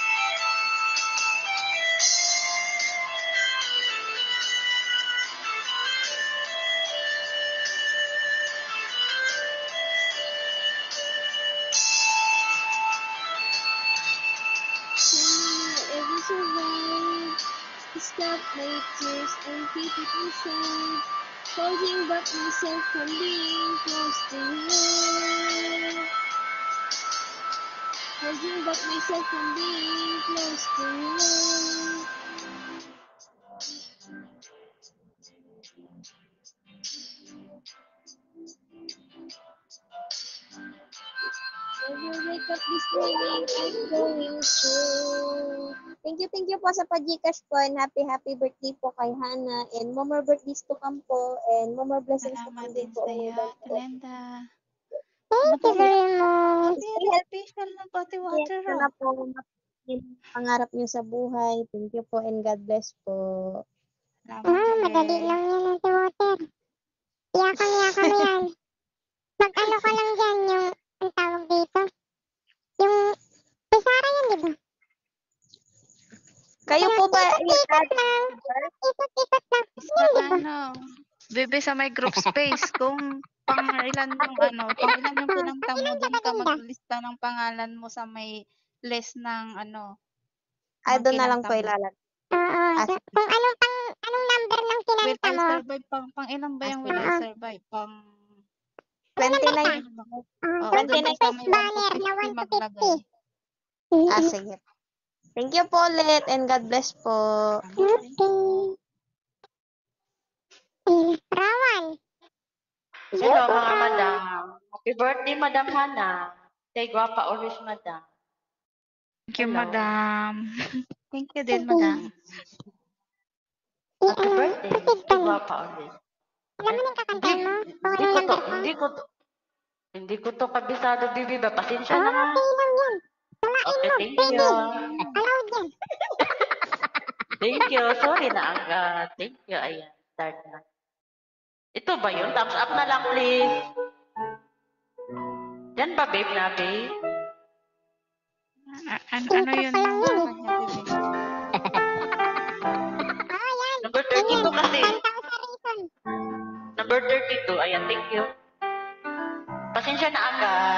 Ever survive? Stop my tears and keep it inside. Holding back myself from being close to you. Holding back myself from being close to you. Every wake up this morning, I'm going through. Thank you po sa pa-Gcash po and happy birthday po kay Hana and more birthdays to come po and more blessings to come din po. Glenda. Thank you very much. Stay healthy ng pati water. Sana po yung pangarap niyo sa buhay. Thank you po and God bless po. Madali lang yan ang water. Iyakan yan. Mag-ano ka lang dyan yung ang tawag dito. Yung Sara yan, di ba? Kayo po ba Ikot lang. Ano, bebe sa may group space kung pang-ilan yung pinantang mo, doon ka maglista ng pangalan mo sa may list ng Ay, doon na lang po ilalagay. Kung anong number ng Will kinanta I mo? survive? Pang ilan ba yung will I survive? Pang 29. Oo, 29 doon sa may 1 banner to na 50 1 to maglagay. 50. Sige. Thank you po ulit and God bless po. Okay. Rawan. Hello mga madam. Happy birthday, Madam Hana. Stay guwapa always, madam. Thank you, Hello. madam. Thank you din, madam. Happy birthday. Stay guwapa always. Alam mo nang kakantahan mo? Hindi ko to kabisado, bibi ba? Pasensya na ha. Okay lang yan. Okay, thank you. Allowed yan. Thank you. Sorry na agad. Thank you. Ayan, start na. Ito ba yun? Thumbs up na lang, please. Yan ba, babe na, babe? Ano yun? Number 32 kasi. Number 32. Ayan, thank you. Pasensya na agad.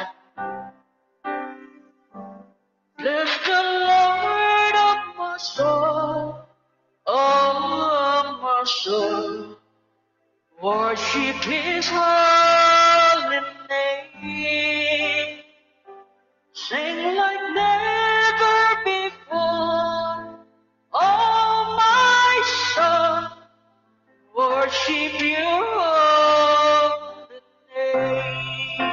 Bless the Lord of my soul, of my soul. Worship His holy name. Sing like never before. Oh, my soul, worship Your holy name.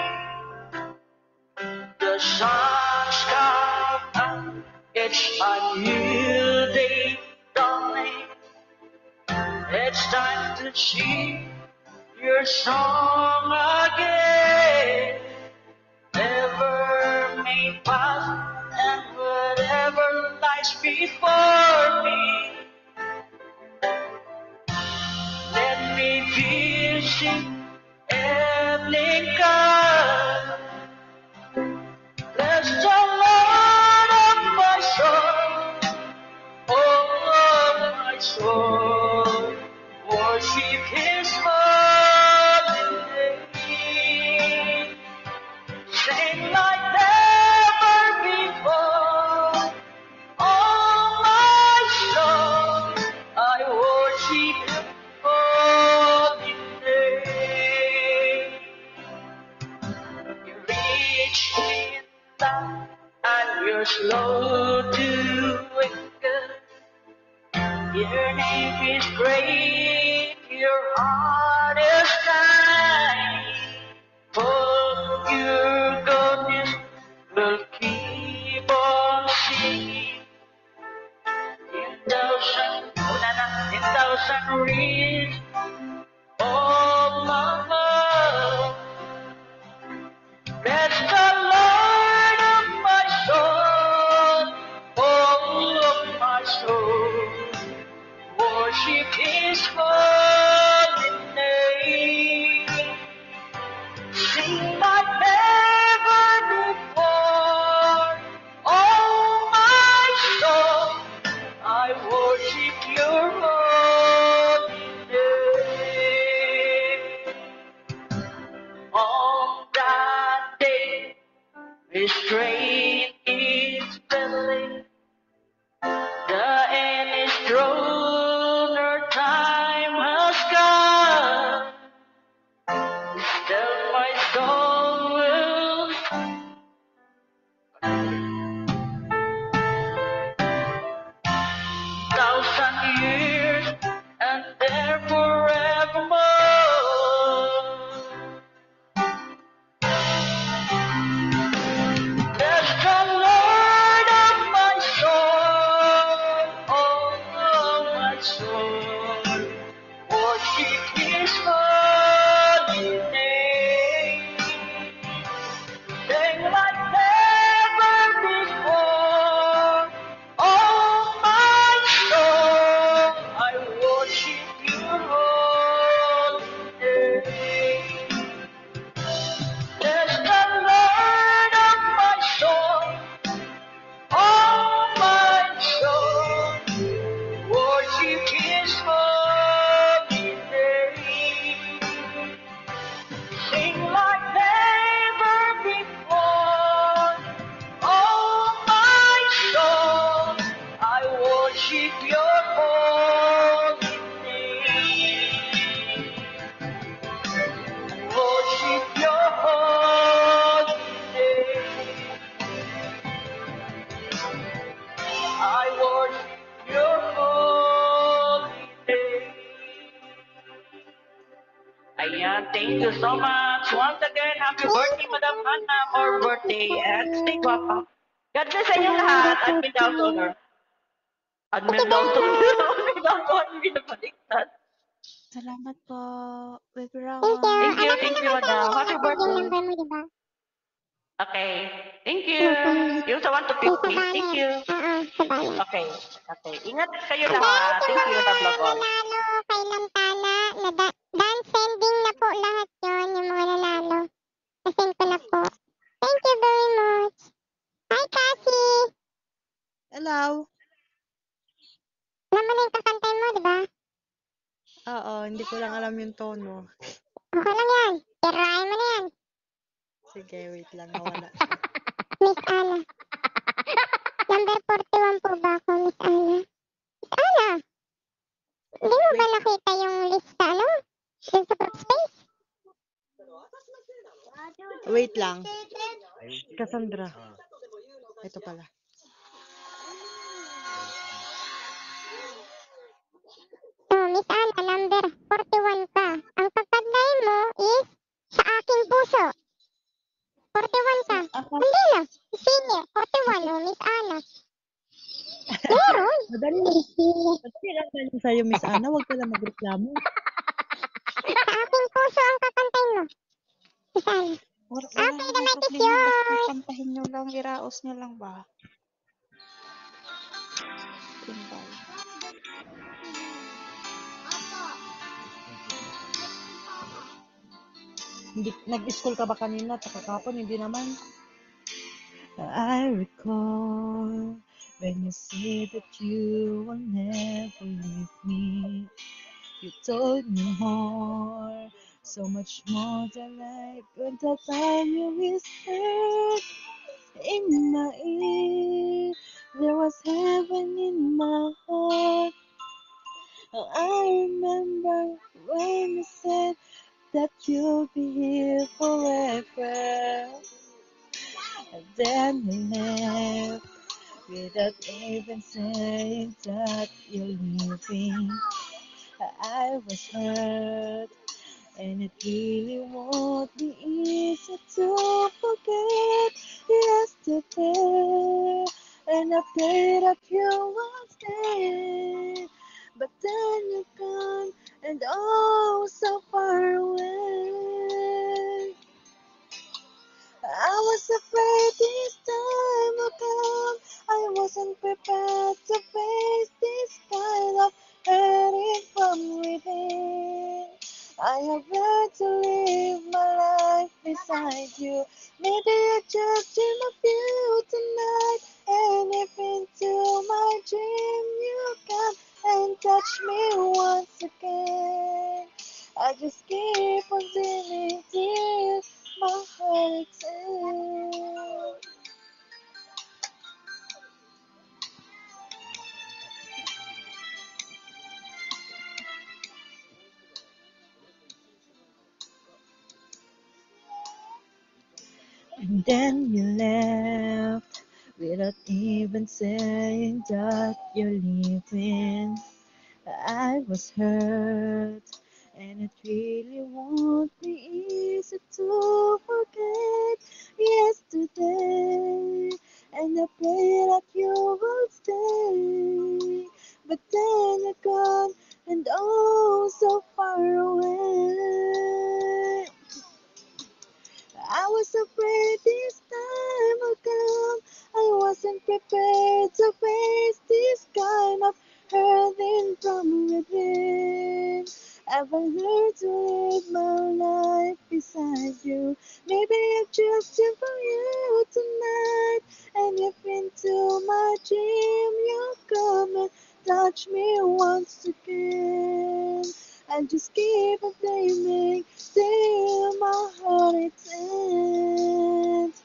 The sun's come up, it's a new day dawning. It's time to sing Your song again. Never may pass and whatever lies before me. Let me visit evening God. Bless the Lord of my soul, oh my soul. Worship His holy name. Sing like never before. Oh my soul, I worship Your holy name. You're rich in love and You're slow to anger. Your name is great, Your heart is kind. For Your goodness will keep on singing. In thousand reasons of my love. Bless the Lord of my soul, oh of my soul. Worship His holy name. Sing like never before. Oh my soul, I worship Your holy name. On that day, restraint is belly. The end is drawn, our time has come. Still my soul will 1,000 years and there forevermore. Bless the Lord of my soul, oh my soul. Worship His holy name. Sing like never before. Oh my soul, I worship Your holy name. Bless the Lord of my soul, oh my soul. Worship His holy name. Sing like never before. Oh my soul, I worship Your holy name. Worship Your holy name. I worship Your holy name. Ayan, thank you so much. Once again, happy birthday, Madam Hannah. More birthday and stay guwapa. God bless sa inyong lahat. Admin down to honor. Admin down to honor. Admin down to honor. Binabaliktad. Salamat po. Thank you. Thank you, Alam ko naman madam. sa Happy yung birthday. number mo, di ba? Okay. Thank you. Yung sa 1 to 50. Thank you. Sa bayan. Okay. Okay. Ingat kayo lahat. Thank you. Love, love all. Nanalo kay Lantana. Dance sending na po lahat yon yung mga nanalo. Nasend ko na po. Thank you very much. Hi, Cassie. Hello. Alam mo na yung kakantay mo, di ba? Oo, hindi ko lang alam yung tono. Okay lang yan. Tirahin mo na yan. Sige, wait lang. Nawala. Miss Ana. Number 41 po ba ako, Miss Ana? Miss Ana! Hindi mo ba nakita yung list sa ano? Dun sa space? Wait lang. Cassandra. Ito pala. Miss Ana, number 41 ka. Ang pagtagnain mo is sa aking puso. 41 ka. Hindi na. Senior. 41, Miss Ana. Meron. Madali lang galing sa'yo, Miss Ana. Huwag ka lang magreklamo. Sa aking puso ang kakantay mo. Miss Ana. Okay, na may kisyon. Kantahin nyo lang, iraos nyo lang ba? Nag-school ka ba kanina? Tsaka kapon, hindi naman. I recall when you said that you will never leave me. You told me more, so much more than I could have time you whispered in my ear. There was heaven in my heart. I remember when you said that you'll be here forever. And then you left without even saying that you're leaving. I was hurt, and it really won't be easy to forget yesterday. And I pray that you will stay, but then you're gone, and oh, so far away. I was afraid this time would come. I wasn't prepared to face this kind of hurting from within. I have learned to live my life beside you. Maybe I just dream of you tonight. And if into my dream you come and touch me once again, I just keep on dreaming till my heart aches. And then you left without even saying that you're leaving. I was hurt, and it really won't be easy to forget yesterday. And I pray that you will stay, but then you're gone, and oh, so far away. I was afraid this time would come. I wasn't prepared to face this kind of hurting from within. I've learned to live my life beside you. Maybe I'm just here for you tonight. And if into my dream you come and touch me once again, I just keep on dreaming till my heart ends.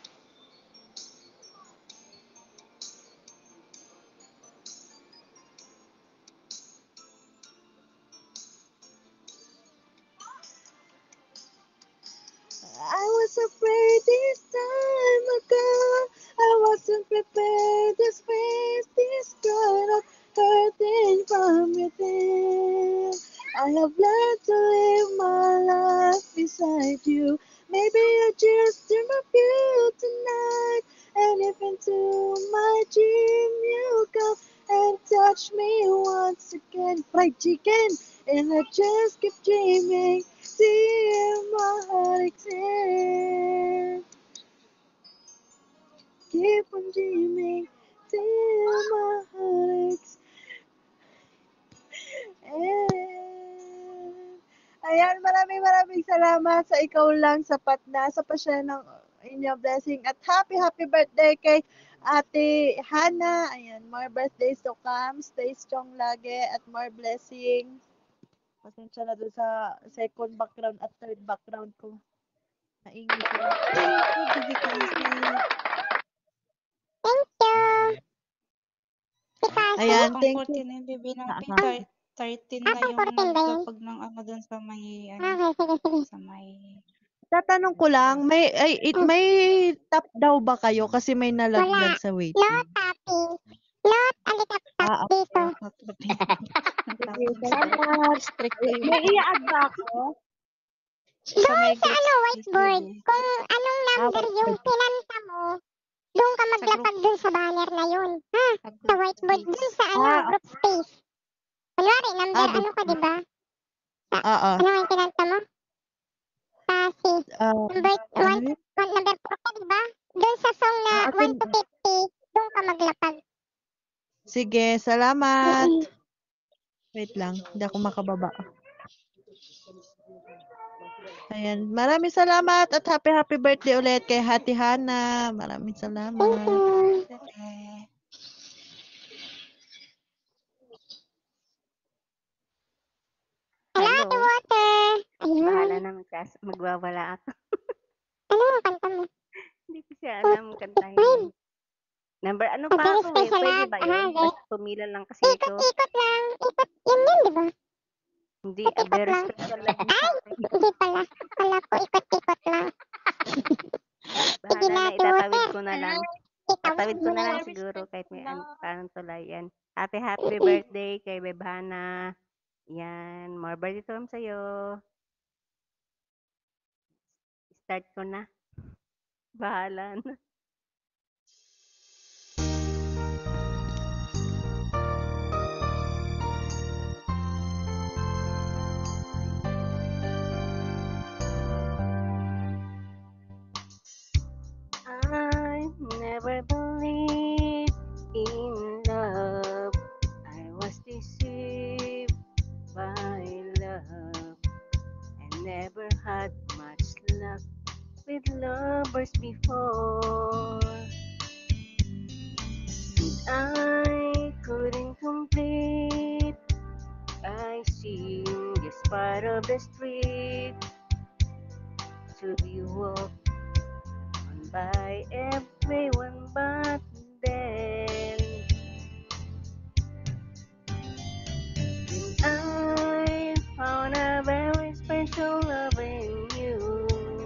I was afraid this time ago. I wasn't prepared to face this kind of hurting from within. I have learned to live my life beside you. Maybe I just dream of you tonight. And if into my dream you come and touch me once again, fried chicken, and I just keep dreaming till my heart expands. Keep on dreaming till my heart expands. Ayan, maraming salamat sa ikaw lang sapat na sa pasya ng inyong blessing at happy birthday kay Ate Hana. Ayan, more birthdays to come. Stay strong lagi at more blessing. Pasensya na doon sa second background at third background ko. Naingay sila. Thank you, Casey. Ayan, Pang thank 14 you. na yung baby natin. Ah, 13 na yung nagkapag ng ano doon sa may, ano, sa may, Tatanong ko lang, may top daw ba kayo kasi may nalaglag sa waiting? Ah, okay. Sige, salamat. Ayun, may i-add ba ako? sa may Doon sa group ano, space, whiteboard, baby. kung anong number yung pinanta mo, doon ka maglapag dun sa banner na yun. Ha? Sa whiteboard, dun sa ano, group space. Kunwari, number ano ka, diba? Oo. Ano yung pinanta mo? Kasi, number Ano 1, yun? number 4 ka, diba? Dun sa song na 1 to 50, doon ka maglapag. Sige, salamat. Wait lang, hindi ako makababa. Ayan, maraming salamat at happy birthday ulit kay Hati Hana. Maraming salamat. Hello, Ate Water. Bahala Ayun. na magwawala ako. Ano ang kanta mo? Hindi ko siya alam kantahin Wait. eh. Number ano Oh, pa very ako eh. special Pwede love. ba yun? Basta pumila lang kasi ito. Ikot-ikot lang. Ikot. Yun yun, di ba? Hindi, Ikot-ikot very lang. special love mo Ay, sa akin. hindi pala. Akala ko ikot-ikot lang. Sige Bahala na, na, Ate itatawid Water. ko na lang. Itawid Tatawid mo ko na na lang lang. siguro kahit may paano tulay yan. Happy birthday kay Bebhana. Yan, more birthday to sa'yo. Start ko na. Bahala na. I never believed in love. I was deceived by love. I never had much luck with lovers before. And I couldn't complete. I sing this part of the street to be walked on by everyone, but then I found a very special love in you.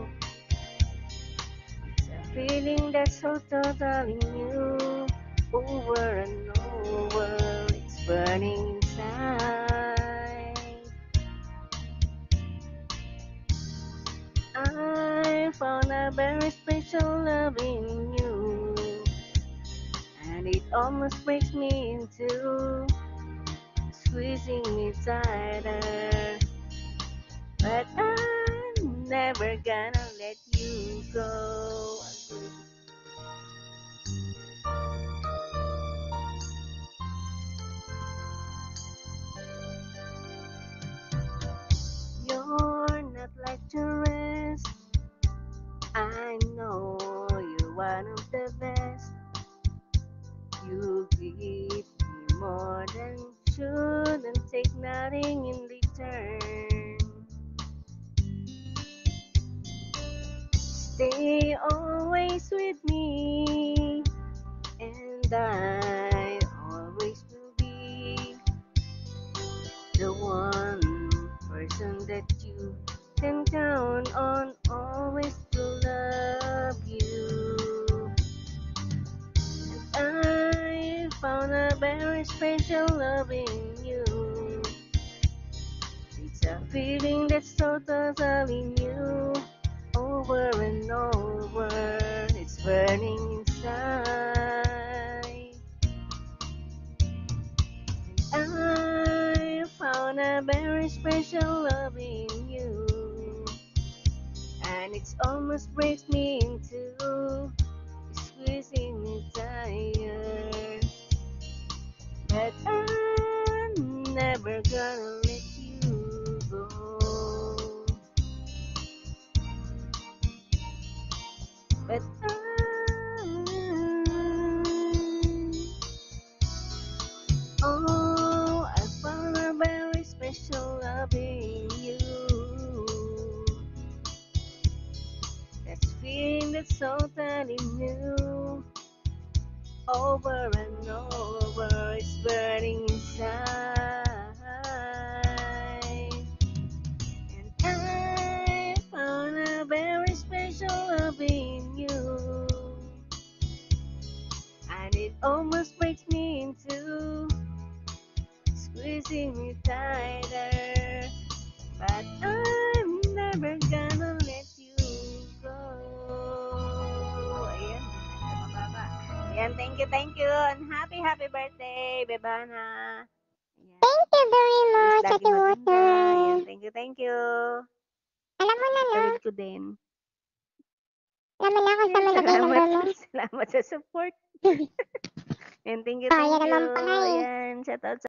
It's a feeling that's so totally new. Over and over, it's burning inside. I found a very special love in you, and it almost breaks me into squeezing me tighter. But I'm never gonna let you go. You're not like the rest. I know you're one of the best. You give me more than should and take nothing in return. Stay always with me, and I always will be the one person that you can count on, always to love you. And I found a very special love in you. It's a feeling that's so totally new. Over and over, it's burning inside. And I found a very special love in you, and it almost breaks me into squeezing me tired. But I'm never gonna let you go. But oh, I found a very special love in you. That feeling that's so totally new. Over and over, it's burning inside. And I found a very special love in you, and it almost breaks me into squeezing me tighter. But I'm never gonna let you go. Ayan, mababa. Ayan, thank you. And happy birthday, Bebana. Thank you very much, Lagi Ate maganda. Ayan, Water. thank you. Alam mo na, no? Tawid ko din. Alam mo na kung saan malagay Salamat, number mo. salamat sa support. And thank you. Kaya naman pala eh. Ayan, shout out